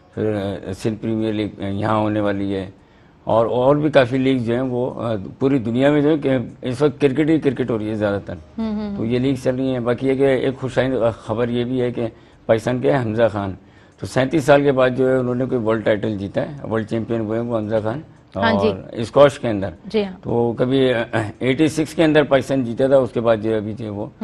S4: फिर सिंध प्रीमियर लीग यहाँ होने वाली है, और और भी काफ़ी लीग जो हैं वो पूरी दुनिया में जो है कि इस वक्त क्रिकेट ही क्रिकेट हो रही है ज़्यादातर। तो ये लीग चल रही हैं। बाकी है कि एक खुशाइन खबर ये भी है कि पाकिस्तान के हमजा खान, तो सैंतीस साल के बाद जो है उन्होंने कोई वर्ल्ड टाइटल जीता है, वर्ल्ड चैंपियन हुए हैं वो हमजा खान, और स्कॉश के अंदर। तो कभी छियासी के अंदर पाकिस्तान जीता था, उसके बाद जो है अभी जो है वो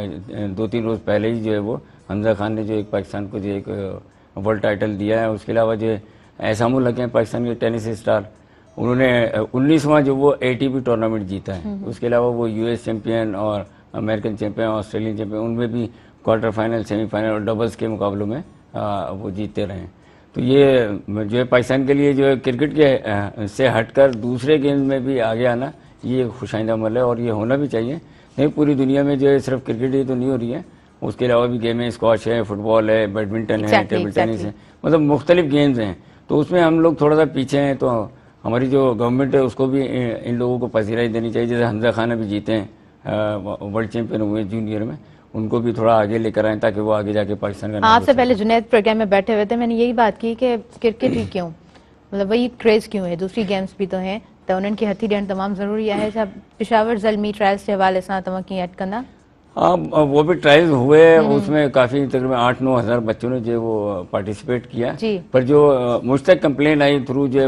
S4: दो तीन रोज़ पहले ही जो है वो हमजा खान ने जो एक पाकिस्तान को जो एक वर्ल्ड टाइटल दिया है। उसके अलावा जो एहसामुल हक हैं पाकिस्तान के टेनिस स्टार, उन्होंने उन्नीसवां जो वो एटीपी टूर्नामेंट जीता है। उसके अलावा वो यूएस चैंपियन और अमेरिकन चैंपियन, ऑस्ट्रेलियन चैंपियन, उनमें भी क्वार्टर फाइनल, सेमीफाइनल और डबल्स के मुकाबलों में आ, वो जीतते रहे। तो ये जो है पाकिस्तान के लिए जो है क्रिकेट के से हटकर दूसरे गेम में भी आगे आना, ये खुशाइंदा अमल है और ये होना भी चाहिए। नहीं, पूरी दुनिया में जो है सिर्फ क्रिकेट ही तो नहीं हो रही है, उसके अलावा भी गेम है, स्क्वाश है, फुटबॉल है, बैडमिंटन है, टेबल टेनिस है, मतलब मुख्तलिफ गेम्स हैं। तो उसमें हम लोग थोड़ा सा पीछे हैं, तो हमारी जो गवर्नमेंट है उसको भी इन लोगों को पसीराई देनी चाहिए। जैसे हमजा खान अभी जीते हैं, वर्ल्ड चैंपियन हुए जूनियर में, उनको भी थोड़ा आगे लेकर आए ताकि वो आगे जाके पाकिस्तान का।
S1: आपसे पहले जुनैद प्रोग्राम में बैठे हुए थे, मैंने यही बात की कि क्रिकेट ही क्यों, मतलब वही क्रेज क्यों है, दूसरी गेम्स भी तो हैं, तो उन्हनि खे हथी ॾियणु तमामु ज़रूरी आहे। छा पेशावर ज़ल्मी ट्रायल्स के हवाले से तव्हां कीअं अटकंदा?
S4: हाँ, वो भी ट्रायल्स हुए, उसमें काफ़ी तकरीबन आठ नौ हज़ार बच्चों ने जो वो पार्टिसिपेट किया। पर जो मुझ तक कंप्लेन आई थ्रू जो है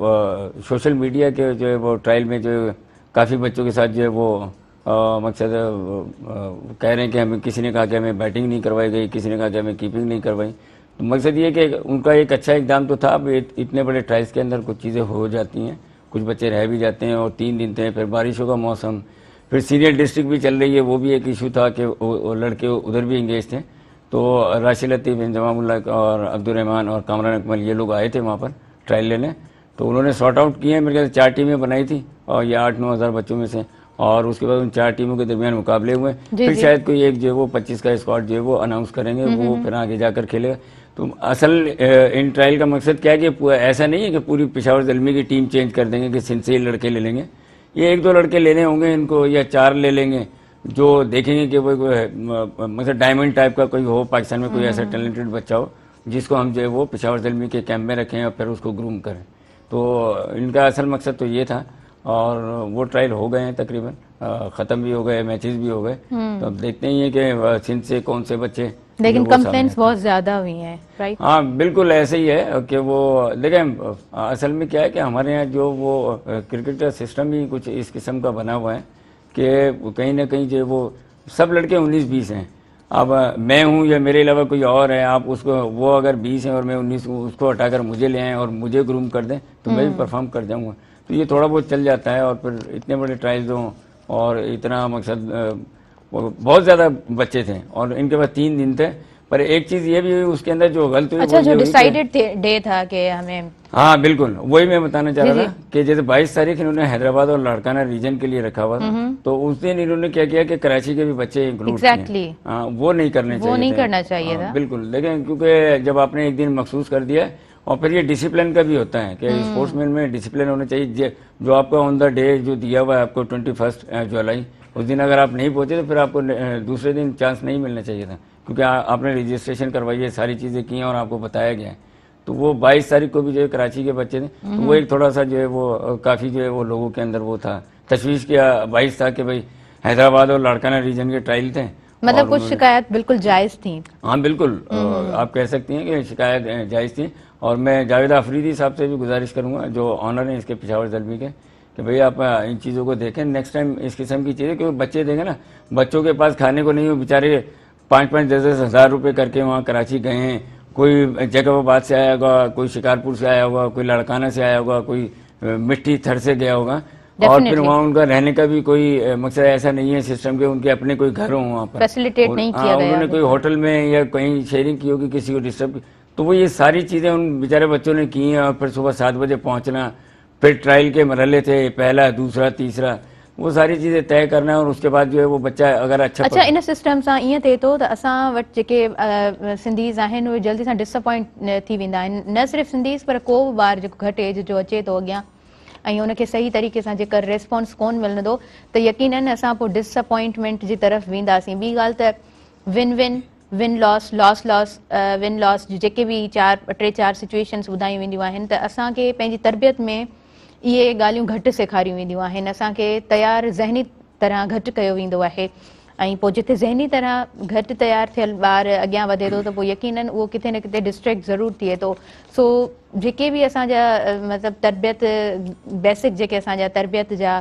S4: वो सोशल मीडिया के जो है वो ट्रायल में जो काफ़ी बच्चों के साथ जो है वो मकसद कह रहे हैं कि हमें किसी ने कहा कि हमें बैटिंग नहीं करवाई गई, किसी ने कहा कि हमें कीपिंग नहीं करवाई। तो मकसद ये कि उनका एक अच्छा इकदाम तो था, अब इतने बड़े ट्रायल्स के अंदर कुछ चीज़ें हो जाती हैं, कुछ बच्चे रह भी जाते हैं, और तीन दिन थे, फिर बारिशों का मौसम, फिर सीनियर डिस्ट्रिक्ट भी चल रही है, वो भी एक इशू था कि वो लड़के उधर भी इंगेज थे। तो राशिद लतीफ़, इंजमामुल्लाह और अब्दुर्रहमान और कामरान अकमल ये लोग आए थे वहाँ पर ट्रायल लेने, तो उन्होंने सॉर्ट आउट किए हैं। मेरे ख्याल से चार टीमें बनाई थी और ये आठ नौ हज़ार बच्चों में से, और उसके बाद उन चार टीमों के दरमियान मुकाबले हुए। फिर शायद कोई एक जो है वो पच्चीस का स्क्वाड जो है वो अनाउंस करेंगे, वो फिर आगे जाकर खेलेगा। तो असल इन ट्रायल का मकसद क्या है कि ऐसा नहीं है कि पूरी पेशावर ज़ल्मी की टीम चेंज कर देंगे कि सिंध से लड़के ले लेंगे, ये एक दो लड़के लेने होंगे इनको, या चार ले लेंगे जो देखेंगे कि वो मतलब डायमंड टाइप का कोई हो, पाकिस्तान में कोई ऐसा टैलेंटेड बच्चा हो जिसको हम जो है वो पेशावर ज़ल्मी के कैंप में रखें और फिर उसको ग्रूम करें। तो इनका असल मकसद तो ये था, और वो ट्रायल हो गए हैं तकरीबन, ख़त्म भी हो गए, मैचेस भी हो गए। तो अब देखते ही हैं कि सिंध से कौन से बच्चे,
S1: लेकिन कंप्लेंट्स बहुत ज़्यादा हुई हैं, राइट? हाँ,
S4: बिल्कुल ऐसे ही है कि वो देखें, असल में क्या है कि हमारे यहाँ जो वो क्रिकेट का सिस्टम ही कुछ इस किस्म का बना हुआ है कि कहीं ना कहीं जो वो सब लड़के उन्नीस बीस हैं। अब मैं हूँ या मेरे अलावा कोई और है, आप उसको, वो अगर बीस हैं और मैं उन्नीस हूँ, उसको हटाकर मुझे ले आएँ और मुझे ग्रूम कर दें तो मैं भी परफॉर्म कर जाऊँगा। तो ये थोड़ा बहुत चल जाता है, और फिर इतने बड़े ट्रायल्स हों और इतना मकसद, बहुत ज़्यादा बच्चे थे और इनके पास तीन दिन थे। पर एक चीज़ ये भी हुई उसके अंदर जो गलत हुई,
S1: अच्छा, जो डिसाइडेड डे था कि हमें,
S4: हाँ बिल्कुल वही मैं बताना चाह रहा था कि जैसे बाईस तारीख इन्होंने हैदराबाद और लाड़काना रीजन के लिए रखा हुआ था, तो उस दिन इन्होंने क्या किया कि कराची के भी बच्चे इंक्लूड
S1: किए।
S4: हाँ, वो नहीं करने चाहिए,
S1: वो नहीं करना चाहिए था,
S4: बिल्कुल। लेकिन क्योंकि जब आपने एक दिन मखसूस कर दिया, और फिर ये डिसिप्लिन का भी होता है कि स्पोर्ट्समैन में डिसिप्लिन होना चाहिए। जो आपका ऑन द डे जो दिया हुआ है आपको ट्वेंटी फर्स्ट जुलाई, उस दिन अगर आप नहीं पहुंचे तो फिर आपको दूसरे दिन चांस नहीं मिलना चाहिए था, क्योंकि आ, आपने रजिस्ट्रेशन करवाई है, सारी चीज़ें की हैं और आपको बताया गया है। तो वो बाईस तारीख को भी जो है कराची के बच्चे थे, तो वो एक थोड़ा सा जो है वो काफ़ी जो है वो लोगों के अंदर वो था, तशवीश किया बाईस था कि भाई हैदराबाद और लाड़काना रीजन के ट्रायल थे
S1: मतलब कुछ शिकायत बिल्कुल जायज़ थी?
S4: हाँ बिल्कुल, आप कह सकती हैं कि शिकायत जायज़ थी। और मैं जावेद आफरीदी साहब से भी गुजारिश करूँगा जो ऑनर हैं इसके पेशावर दलवी के, कि भैया आप इन चीज़ों को देखें नेक्स्ट टाइम इस किस्म की चीज़ें, क्योंकि बच्चे देखें ना, बच्चों के पास खाने को नहीं हो, बेचारे पाँच पाँच दस दस हज़ार रुपये करके वहाँ कराची गए हैं, कोई जैकबाबाद से आया होगा, कोई शिकारपुर से आया होगा, कोई लड़काना से आया होगा, कोई मिट्टी थर से गया होगा, और फिर वहाँ उनका रहने का भी कोई मकसद ऐसा नहीं है सिस्टम के, उनके अपने कोई घर हो वहाँ पर,
S1: फैसिलिटेट नहीं किया गया,
S4: उन्होंने कोई होटल में या कहीं शेयरिंग की होगी किसी को डिस्टर्ब, तो वो ये सारी चीज़ें उन बेचारे बच्चों ने की हैं। और फिर सुबह सात बजे पहुँचना, फिर ट्रायल के मरहले थे, पहला दूसरा तीसरा, वो सारी चीज़ें तय करना, और उसके बाद जो है वो बच्चा अगर अच्छा
S1: अच्छा इन सिस्टम सां ईअं थिए थो त असां वटि जेके सिंधीज़ आहिनि उहे जल्दी सां डिसअपॉइंट थी वेंदा आहिनि, न सिर्फ़ु सिंधीज़ पर को बि ॿारु जेको घटि एज जो अचे थो अॻियां ऐं उनखे सही तरीक़े सां जेकर रेस्पॉन्स कोन मिलंदो त यकीनन असां पोइ डिसअपॉइंटमेंट जी तरफ़ वेंदासीं। ॿी ॻाल्हि त win win win loss loss loss win loss जेके बि चारि टे चारि सिचुएशन्स ॿुधायूं वेंदियूं आहिनि त असांखे पंहिंजी तरबियत में इहे ॻाल्हियूं घटि सेखारियूं वेंदियूं आहिनि, असांखे तयारु ज़हनी तरह घटि कयो वेंदो आहे। ऐं पोइ जिथे ज़हनी तरह घटि तयारु थियल ॿारु अॻियां वधे थो त पोइ यकीनन उहो किथे न किथे डिस्ट्रैक्ट ज़रूरु थिए थो। सो जेके बि असांजा मतिलबु तरबियत बेसिक जेके असांजा तरबियत जा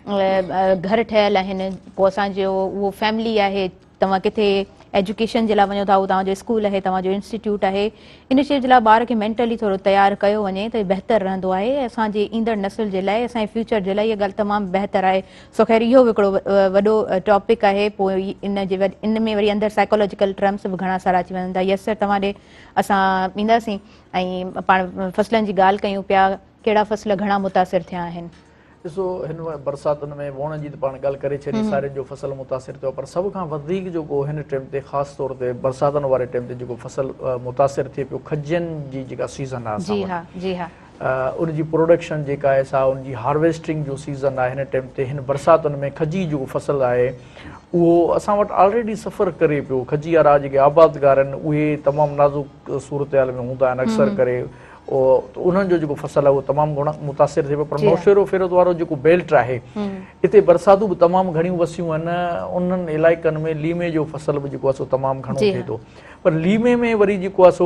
S1: घर ठहियल आहिनि, पोइ असांजो उहो फैमिली आहे, तव्हां किथे एजुकेशन जे लाइ वञो था, उहो तव्हांजो स्कूल आहे, तव्हांजो इंस्टीट्यूट आहे, इन शइ जे लाइ ॿार खे मेंटली थोरो तयारु कयो वञे त बहितरु रहंदो आहे असांजे ईंदड़ नस्ल जे लाइ, असांजे फ्यूचर जे लाइ इहा ॻाल्हि तमामु बहितरु आहे। सो ख़ैर इहो हिकिड़ो वॾो टॉपिक आहे, पोइ इन जे इन में वरी अंदरि साइकोलॉजिकल टर्म्स बि घणा सारा अची वञनि था। यस सर, तव्हां ॾे असां ईंदासीं ऐं पाण फसलनि जी ॻाल्हि कयूं पिया, कहिड़ा फसल घणा मुतासिर थिया आहिनि?
S2: ॾिसो हिन बरसातुनि में वण जी त पाण ॻाल्हि करे छॾी, सारे जो फसल मुतासिर थियो, पर सभ खां वधीक जेको हिन टाइम ते ख़ासि तौर ते बरसातुनि वारे टाइम ते जेको फसल मुतासिर थिए पियो, खजनि जी जेका सीज़न आहे,
S1: जी हा जी हा,
S2: उनजी प्रोडक्शन जेका आहे सा उनजी हार्वेस्टिंग जो सीज़न आहे हिन टाइम ते। हिन बरसातुनि में खजी जेको फसल आहे उहो असां वटि ऑलरेडी सफ़र करे पियो। खजी वारा जेके आबादगार आहिनि उहे तमामु नाज़ुक सूरत हाल में हूंदा आहिनि अक्सर करे, उन्हनि जो जेको फसल आहे उहो तमामु घणो मुतासिर थिए पियो। पर नौशेरो फिरोत वारो जेको बेल्ट आहे हिते बरसातूं बि तमामु घणियूं वसियूं आहिनि, उन्हनि इलाइक़नि में लीमे जो फसल बि जेको आहे सो तमामु घणो थिए थो। पर लीमे में वरी जेको आहे सो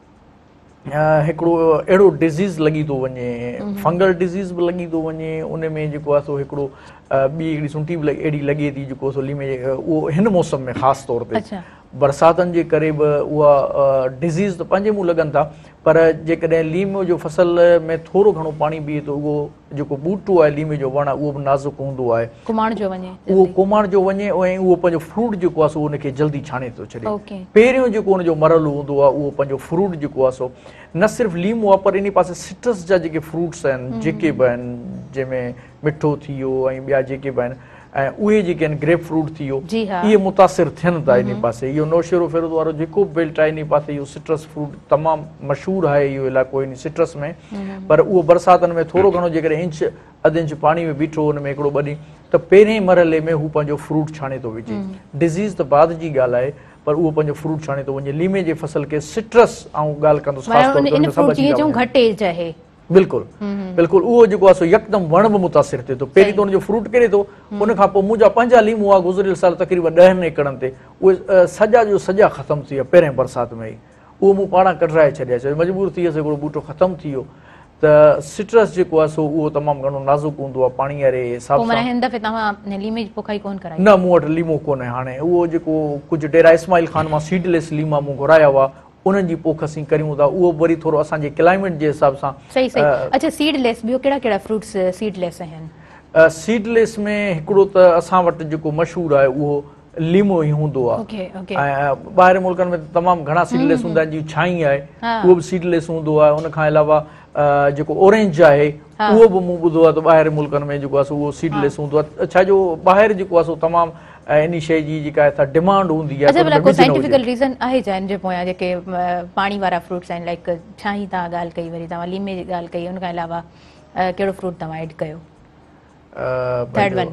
S2: हिकिड़ो अहिड़ो डिज़ीज़ लॻी थो वञे, फंगल डिज़ीज़ बि लॻी थो वञे, उन में जेको आहे सो हिकिड़ो ॿी हिकिड़ी सुंटी बि अहिड़ी लॻे थी जेको सो लीमे उहो हिन मौसम में ख़ासि तौर ते बरसातनि जे करे बि उहा डिज़ीज़ त पंहिंजे मुंहुं लॻनि था, पर जेकॾहिं लीमे जो फसल में थोरो घणो पाणी बीहे थो, उहो जेको ॿूटो आहे लीमे जो वण आहे उहो बि नाज़ुक हूंदो आहे,
S1: कुमाणजो वञे
S2: उहो कुमाणजो वञे ऐं उहो पंहिंजो फ्रूट जेको आहे सो उनखे जल्दी छाणे थो छॾे। पहिरियों जेको उनजो मरहलो हूंदो आहे उहो पंहिंजो फ्रूट जेको आहे सो न सिर्फ़ु लीमो आहे पर इन पासे सिट्रस जा जेके फ्रूट्स आहिनि जेके बि आहिनि, जंहिंमें मिठो थी वियो ऐं ॿिया जेके बि आहिनि ऐं उहे जेके आहिनि ग्रेप फ्रूट थी वियो, इहे मुतासिर थियनि था इन पासे। इहो नौशेरो फिरोत वारो जेको बि बेल्ट आहे इन पासे इहो सिट्रस फ्रूट तमामु मशहूरु आहे इहो इलाइक़ो इन सिट्रस में, पर उहो बरसातनि में थोरो घणो जेकॾहिं इंच अधु इंच पाणी में बीठो हुन में हिकिड़ो ॿ ॾींहुं त पहिरें मरहले में हू पंहिंजो फ्रूट छाणे थो विझे। डिज़ीज़ त बाद जी ॻाल्हि आहे पर उहो पंहिंजो फ्रूट छाणे थो वञे। लीमे जे फसल खे सिट्रस ऐं ॻाल्हि कंदुसि बिल्कुलु बिल्कुलु, उहो जेको आहे सो यकदमि वण बि मुतासिर थिए थो। पहिरीं त उनजो फ्रूट किरे थो, उन खां पोइ मुंहिंजा पंहिंजा लीमो आहे गुज़िरियल साल तक़रीबन ॾहनि एकड़नि ते, उहे सॼा जो सॼा ख़तमु थी विया पहिरें बरसाति में ई, उहो मूं पाण कढराए छॾिया, छो मजबूर थी वियसि, हिकिड़ो ॿूटो ख़तमु थी वियो। त सिट्रस जेको आहे सो उहो तमामु घणो नाज़ुक हूंदो आहे पाणी वारे हिसाब सां। न मूं वटि लीमो कोन्हे हाणे, उहो जेको कुझु डेरा इस्माइल खान मां सीडलेस लीमा मूं घुराया हुआ उन्हनि जी पोख असीं करियूं था, उहो वरी थोरो असांजे क्लाइमेट जे हिसाब सां।
S1: सही सही। अच्छा, सीडलेस ॿियो कहिड़ा कहिड़ा फ्रूट्स सीडलेस आहिनि?
S2: सीडलेस में हिकिड़ो त असां वटि जेको मशहूरु आहे उहो लीमो ई हूंदो आहे, ऐं ॿाहिरि मुल्कनि में तमामु घणा सीडलेस हूंदा आहिनि, जीअं छाई आहे उहो बि सीडलेस हूंदो आहे। उन खां अलावा जेको ऑरेंज आहे उहो बि मूं ॿुधो आहे त ॿाहिरि मुल्कनि में जेको आहे सो उहो सीडलेस हूंदो आहे। छा जो ॿाहिरि जेको आहे सो तमामु इन शइ जी जेका आहे डिमांड हूंदी आहे।
S1: साइंटिफिकल रीज़न आहे छा इन जे पोयां जेके पाणी वारा फ्रूट्स आहिनि, लाइक छाई तव्हां ॻाल्हि कई, वरी तव्हां लीमे जी ॻाल्हि कई, उन खां अलावा कहिड़ो फ्रूट तव्हां ऐड कयो? Third one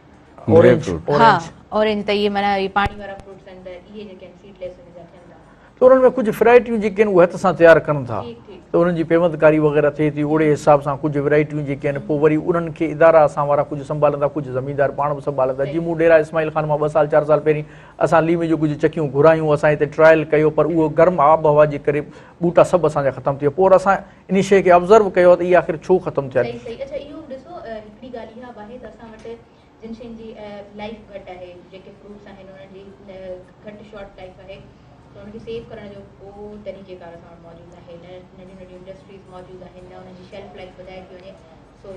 S1: orange. हा ऑरेंज, त इहे माना पाणी वारा फ्रूट्स आहिनि त इहे जेके आहिनि सीडलेस इन जा थियनि था।
S2: त उन्हनि में कुझु वैराइटियूं जेके आहिनि उहे हथ सां तयारु कनि था त उन्हनि जी पेमंदकारी वग़ैरह थिए थी ओड़े हिसाब सां कुझु वैराइटियूं जेके आहिनि पोइ वरी उन्हनि खे इदारा असां वारा कुझु संभालंदा कुझु ज़मीनदार पाण बि संभालंदा जीअं मूं डेरा इस्माइल ख़ान मां ॿ साल चारि साल पहिरीं असां लीमे जो कुझु चकियूं घुरायूं असां हिते ट्रायल कयो पर उहो गर्म आब हवा जे करे ॿूटा सभु असांजा ख़तमु थी विया पोइ असां इन शइ खे ऑब्ज़र्व कयो त इहा आख़िर छो ख़तमु थिया
S1: जिन शयुनि जी लाइफ घटि आहे जेके फ्रूट्स आहिनि उन्हनि जी घटि शॉर्ट लाइफ आहे त उनखे सेव करण जो को तरीक़ेकार असां वटि मौजूदु आहे न नंढियूं नंढियूं इंडस्ट्रीज़ मौजूदु आहिनि न उन्हनि जी शेल्फ लाइफ वधाए थी वञे सो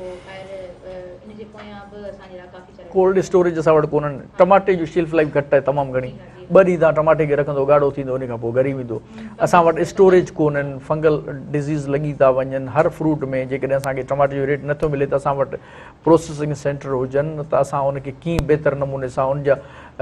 S1: ॿाहिरि इन जे पोयां बि असांजे लाइ काफ़ी सारा
S2: कोल्ड स्टोरेज असां वटि कोन्हनि टमाटे जी शेल्फ लाइफ घटि आहे तमामु घणी ॿ ॾींहं तव्हां टमाटे खे रखंदो ॻाढ़ो थींदो उन खां पोइ ॻरी वेंदो असां वटि स्टोरेज कोन्हनि फंगल डिज़ीज़ लॻी था वञनि हर फ्रूट में जेकॾहिं असांखे टमाटे जो रेट नथो मिले त असां वटि प्रोसेसिंग सेंटर हुजनि त असां उनखे कीअं बहितर नमूने सां उनजा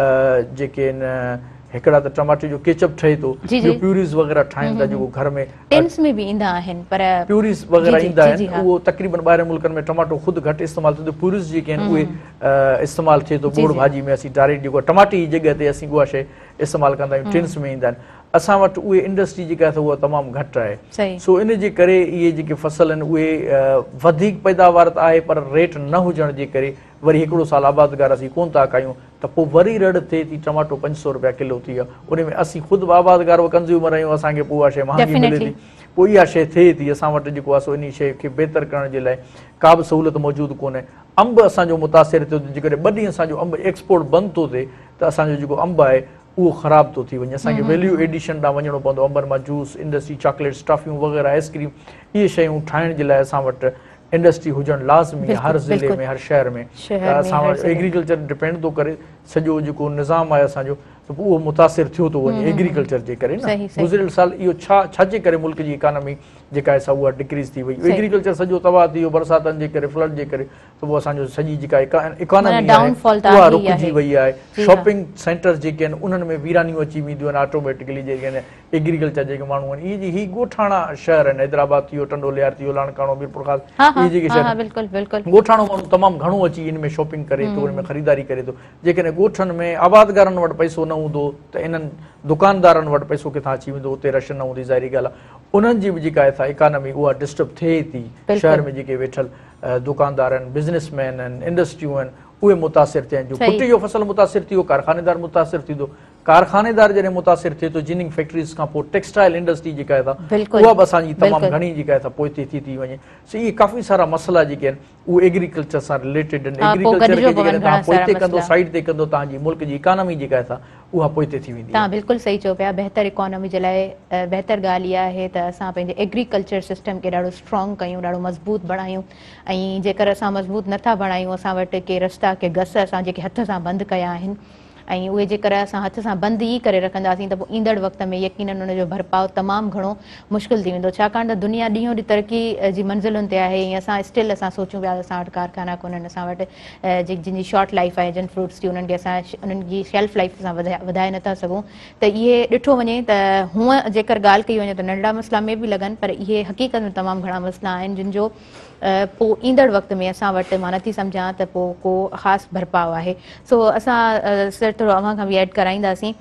S2: जेके आहिनि हिकिड़ा त टमाटे जो केचप ठहे थो प्यूरीज़ वग़ैरह ठाहिनि था जेको घर में
S1: टिन्स में बि ईंदा आहिनि पर
S2: प्यूरीज़ वग़ैरह ईंदा आहिनि उहो तक़रीबन ॿाहिरि मुल्कनि में टमाटो ख़ुदि घटि इस्तेमालु थिए थो प्यूरीज़ जेके आहिनि उहे इस्तेमालु थिए थो बोड़ भाॼी में असीं डायरेक्ट जेको टमाटे जी जॻह ते असीं उहा शइ इस्तेमालु कंदा आहियूं टिन्स में ईंदा आहिनि असां वटि उहे इंडस्ट्री जेका आहे उहा तमामु घटि आहे सो इन जे करे इहे जेके फसल आहिनि उहे वधीक पैदावार त आहे पर रेट न हुजण जे करे वरी हिकिड़ो साल आबादगार असीं कोन था कयूं त पोइ वरी रड़ थिए थी टमाटो पंज सौ रुपया किलो थी वियो उन में असीं ख़ुदि बि आबादगार कंज़्यूमर आहियूं असांखे पोइ उहा शइ महांगी मिले थी पोइ इहा शइ थिए थी असां वटि जेको आहे सो इन शइ खे बहितर करण जे लाइ का बि सहूलियत मौजूदु कोन्हे अंब असांजो मुतासिर थियो जेकॾहिं ॿ ॾींहं असांजो अंब एक्सपोर्ट बंदि थो थिए त असांजो जेको अंब आहे उहो ख़राबु थो थी वञे असांखे वैल्यू एडिशन ॾांहुं वञिणो पवंदो अंबनि मां जूस इंडस्ट्री चॉकलेट्स टॉफियूं वग़ैरह आइस्क्रीम इहे शयूं ठाहिण जे लाइ असां वटि इंडस्ट्री हुजणु लाज़मी आहे हर ज़िले में हर शहर में असां वटि एग्रीकल्चर डिपेंड थो करे सॼो जेको निज़ाम आहे असांजो त उहो मुतासिर थियो थो वञे एग्रीकल्चर जे करे न गुज़िरियल साल इहो छा छाजे करे मुल्क जी इकानमी जेका आहे सा उहा डिक्रीज़ थी वई एग्रीकल्चर सॼो तबाह थी वियो बरसातनि जे करे फ्लड जे करे त उहो असांजो सॼी जेका इकानमी आहे उहा रुकिजी वई आहे शॉपिंग सेंटर्स जेके आहिनि उन्हनि में वीरानियूं अची वेंदियूं आहिनि ऑटोमेटिकली जेके आहिनि एग्रीकल्चर जेके माण्हू आहिनि इहे ही ॻोठाणा शहर आहिनि हैदराबाद थी वियो टंडोलियार थी वियो लाणकाणो मीरपुर ख़ास इहे जेके शहर ॻोठाणो माण्हू तमामु घणो अची इन में शॉपिंग करे थो उन में ख़रीदारी करे थो जेकॾहिं ॻोठनि में आबादगारनि वटि पैसो न हूंदो त इन्हनि दुकानदारनि वटि पैसो किथां अची वेंदो उते रश न हूंदी ज़ाहिरी ॻाल्हि आहे उन्हनि जी बि जेका आहे इकानमी उहा डिस्टर्ब थिए थी शहर में जेके वेठल दुकानदार आहिनि बिज़नेसमैन आहिनि इंडस्ट्रियूं आहिनि उहे मुतासिर थिया आहिनि जो पुटी जो फसल मुतासिर थी वियो कारखानेदार मुतासिर थींदो कारखानेदार जॾहिं मुतासिर थिए थो जिनिंग फैक्ट्रीज़ खां पोइ टेक्सटाइल इंडस्ट्री जेका आहे उहा बि असांजी तमामु घणी जेका आहे पोइ थी थी वञे सो इहे काफ़ी सारा मसइला जेके आहिनि उहे एग्रीकल्चर सां रिलेटेड आहिनि एग्रीकल्चर खे जेकॾहिं तव्हां पोइते कंदो साइड ते कंदो तव्हांजी मुल्क जी इकानमी जेका आहे उहा पोइते थी वेंदी
S1: तव्हां बिल्कुलु सही चओ पिया बहितर इकोनॉमी जे लाइ बहितर ॻाल्हि इहा आहे त असां पंहिंजे एग्रीकल्चर सिस्टम खे ॾाढो स्ट्रॉन्ग कयूं ॾाढो मज़बूत बणायूं ऐं जेकर असां मज़बूत नथा बणायूं असां वटि के रस्ता के गस असां जेके हथ सां बंदि कया आहिनि ऐं उहे जेकर असां हथ सां बंदि ई करे रखंदासीं त पोइ ईंदड़ वक़्त में यकीनन उनजो भरपाउ तमामु घणो मुश्किल थी वेंदो छाकाणि त दुनिया ॾींहों ॾींहुं तरक़ी जी मंज़िलुनि ते आहे ऐं असां स्टिल असां सोचूं पिया असां वटि कारखाना कोन्हनि असां वटि जिन जी शॉर्ट लाइफ आहे जिन फ्रूट्स जी उन्हनि खे असां उन्हनि जी शेल्फ लाइफ असां वधाए वधाए नथा सघूं त इहे ॾिठो वञे त हूअं जेकर ॻाल्हि कई वञे त नंढड़ा मसइला में बि लॻनि पर इहे हक़ीक़त में तमामु घणा मसइला आहिनि जिन जो पोइ ईंदड़ वक़्त में असां वटि मां नथी सम्झां त पोइ को ख़ासि भरपाउ आहे सो असां सर थोरो अव्हां खां बि एड कराईंदासीं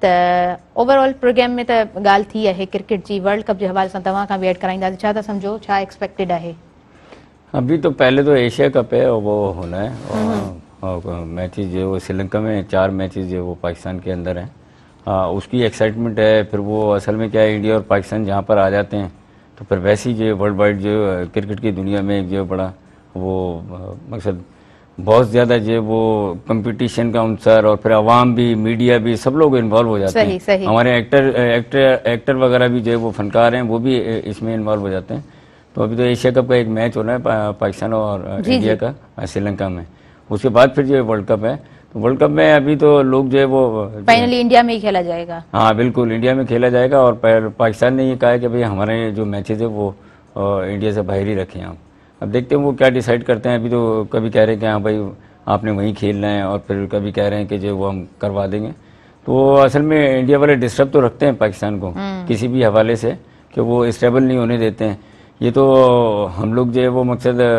S1: त ओवरऑल प्रोग्राम में त ॻाल्हि थी आहे क्रिकेट जी वर्ल्ड कप जे हवाले सां तव्हां खां बि एड कराईंदासीं छा था सम्झो छा एक्सपेक्टेड आहे
S4: अभी तो पहले तो एशिया कप है और वो होना है और मैचेस जो वो श्रीलंका में चार मैचेस जो वो पाकिस्तान के अंदर हैं उसकी एक्साइटमेंट है फिर वो असल में क्या है इंडिया और पाकिस्तान जहाँ पर आ जाते हैं तो फिर वैसे ही जो वर्ल्ड वाइड जो क्रिकेट की दुनिया में एक जो बड़ा वो मकसद बहुत ज़्यादा जो वो कंपटीशन का अनुसार और फिर अवाम भी मीडिया भी सब लोग इन्वॉल्व हो जाते
S1: सही,
S4: हैं
S1: सही।
S4: हमारे एक्टर एक्टर एक्टर वगैरह भी जो है वो फनकार हैं वो भी इसमें इन्वॉल्व हो जाते हैं तो अभी तो एशिया कप का एक मैच होना है पा, पाकिस्तान और इंडिया का श्रीलंका में उसके बाद फिर जो वर्ल्ड कप है तो वर्ल्ड कप में अभी तो लोग जो है वो
S1: फाइनली इंडिया में ही खेला जाएगा
S4: हाँ बिल्कुल इंडिया में खेला जाएगा और पाकिस्तान ने ये कहा है कि भाई हमारे जो मैचेज है वो इंडिया से बाहर ही रखें आप अब देखते हैं वो क्या डिसाइड करते हैं अभी तो कभी कह रहे हैं कि हाँ भाई आपने वहीं खेलना है और फिर कभी कह रहे हैं कि जो वो हम करवा देंगे तो असल में इंडिया वाले डिस्टर्ब तो रखते हैं पाकिस्तान को किसी भी हवाले से कि वो स्टेबल नहीं होने देते हैं ये तो हम लोग जो है वो मकसद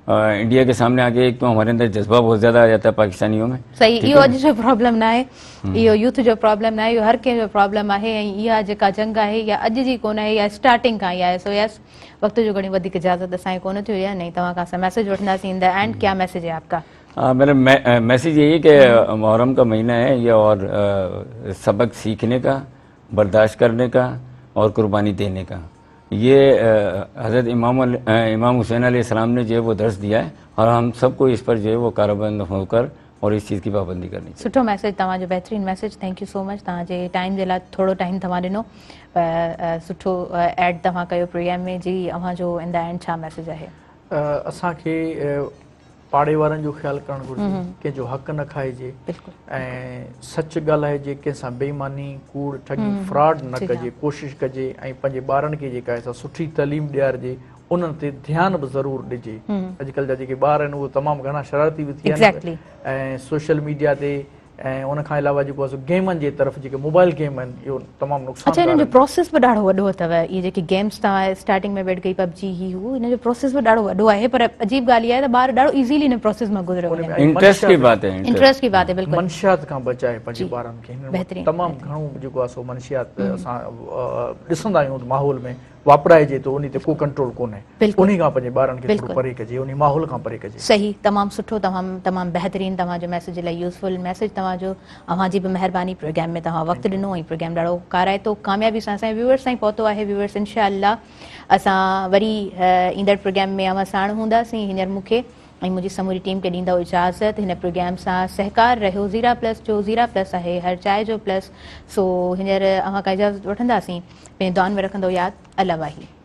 S4: इंडिया के सामने आके एक तो हमारे अंदर जज्बा बहुत ज़्यादा आ जाता है पाकिस्तानियों में।
S1: सही, इहो अॼु जो प्रॉब्लम ना आहे, इहो यूथ जो प्रॉब्लम ना आहे, इहो हर कंहिंजो प्रॉब्लम आहे। ऐं इहा जेका जंग आहे या अॼु जी कोन आहे, या स्टार्टिंग खां ई आहे। सो यस, वक़्त जो घणी वधीक इजाज़त असांखे कोन थी या नहीं, तव्हां खां असां मैसेज वठंदासीं। इन द एंड क्या मैसेज है आपका?
S4: हाँ, मेरा मैसेज यही है कि मुहर्रम का महीना है ये, और आ, सबक सीखने का, बर्दाश्त करने का और कुर्बानी देने का। ये हज़रत इमाम इमाम हुसैन अलैहिस्सलाम ने जो है वो दर्स दिया है, और हम सबको इस पर जो है वो कारबंद होकर और इस चीज़ की पाबंदी करनी चाहिए।
S1: सुठो मैसेज, तव्हांजो बेहतरीन message. Thank you so much तव्हांजे टाइम जे लाइ। थोरो टाइम तव्हां ॾिनो, सुठो एड तव्हां कयो प्रोग्राम में। जी, अव्हांजो इन द एंड छा मैसेज आहे?
S2: असांखे पाड़े वारनि जो ख़्यालु करणु घुरिजे, कंहिंजो हक़ न खाइजे, ऐं सच ॻाल्हाइजे, कंहिंसां बेईमानी, कूड़, ठगी, फ्रॉड न कजे, कोशिशि कजे, ऐं पंहिंजे ॿारनि खे जेका आहे सुठी तइलीम ॾियारिजे, उन्हनि ते ध्यानु बि ज़रूरु ॾिजे। अॼुकल्ह जा जेके ॿार आहिनि उहे तमामु घणा शरारती बि थी विया आहिनि, ऐं सोशल मीडिया ते ऐं उन खां अलावा जेको आहे गेमनि जे तरफ़, जेके मोबाइल गेम आहिनि, इहो तमामु नुक़सानु।
S1: अच्छा, हिन जो प्रोसेस बि ॾाढो वॾो अथव। इहे जेके गेम्स तव्हां स्टार्टिंग में बैठ गई पबजी ही हू, हिन जो प्रोसेस बि ॾाढो वॾो आहे। पर अजीब ॻाल्हि इहा आहे त ॿार ॾाढो इज़ीली हिन प्रोसेस मां गुज़रियो वञे।
S4: इंटरेस्ट की बात है,
S1: इंटरेस्ट की बात है, बिल्कुलु।
S2: मनशियात खां बचाए पंहिंजे ॿारनि खे। तमामु घणो जेको आहे सो मनशियात असां ॾिसंदा आहियूं माहौल में वापराइजे तो उन ते को कंट्रोल कोन्हे, उन खां पंहिंजे ॿारनि खे थोरो परे कजे, उन माहौल खां परे कजे।
S1: सही, तमामु सुठो, तमामु तमामु बहितरीन तव्हांजो मैसेज लाइ यूज़फुल मैसेज तव्हांजो। अव्हांजी बि महिरबानी, प्रोग्राम में तव्हां वक़्तु ॾिनो, ऐं प्रोग्राम ॾाढो काराइतो कामयाबी सां असांजे व्यूअर्स ताईं पहुतो आहे। व्यूअर्स, इंशाअल्लाह असां वरी ईंदड़ प्रोग्राम में अव्हां साण हूंदासीं। हींअर मूंखे ऐं मुंहिंजी समूरी टीम खे ॾींदव इजाज़त। हिन प्रोग्राम सां सहकार रहियो ज़ीरा प्लस जो। ज़ीरा प्लस आहे हर चांहि जो प्लस। सो हींअर अव्हां खां इजाज़त वठंदासीं। पंहिंजे दुआनि में रखंदो यादि। अल्लाह वाही।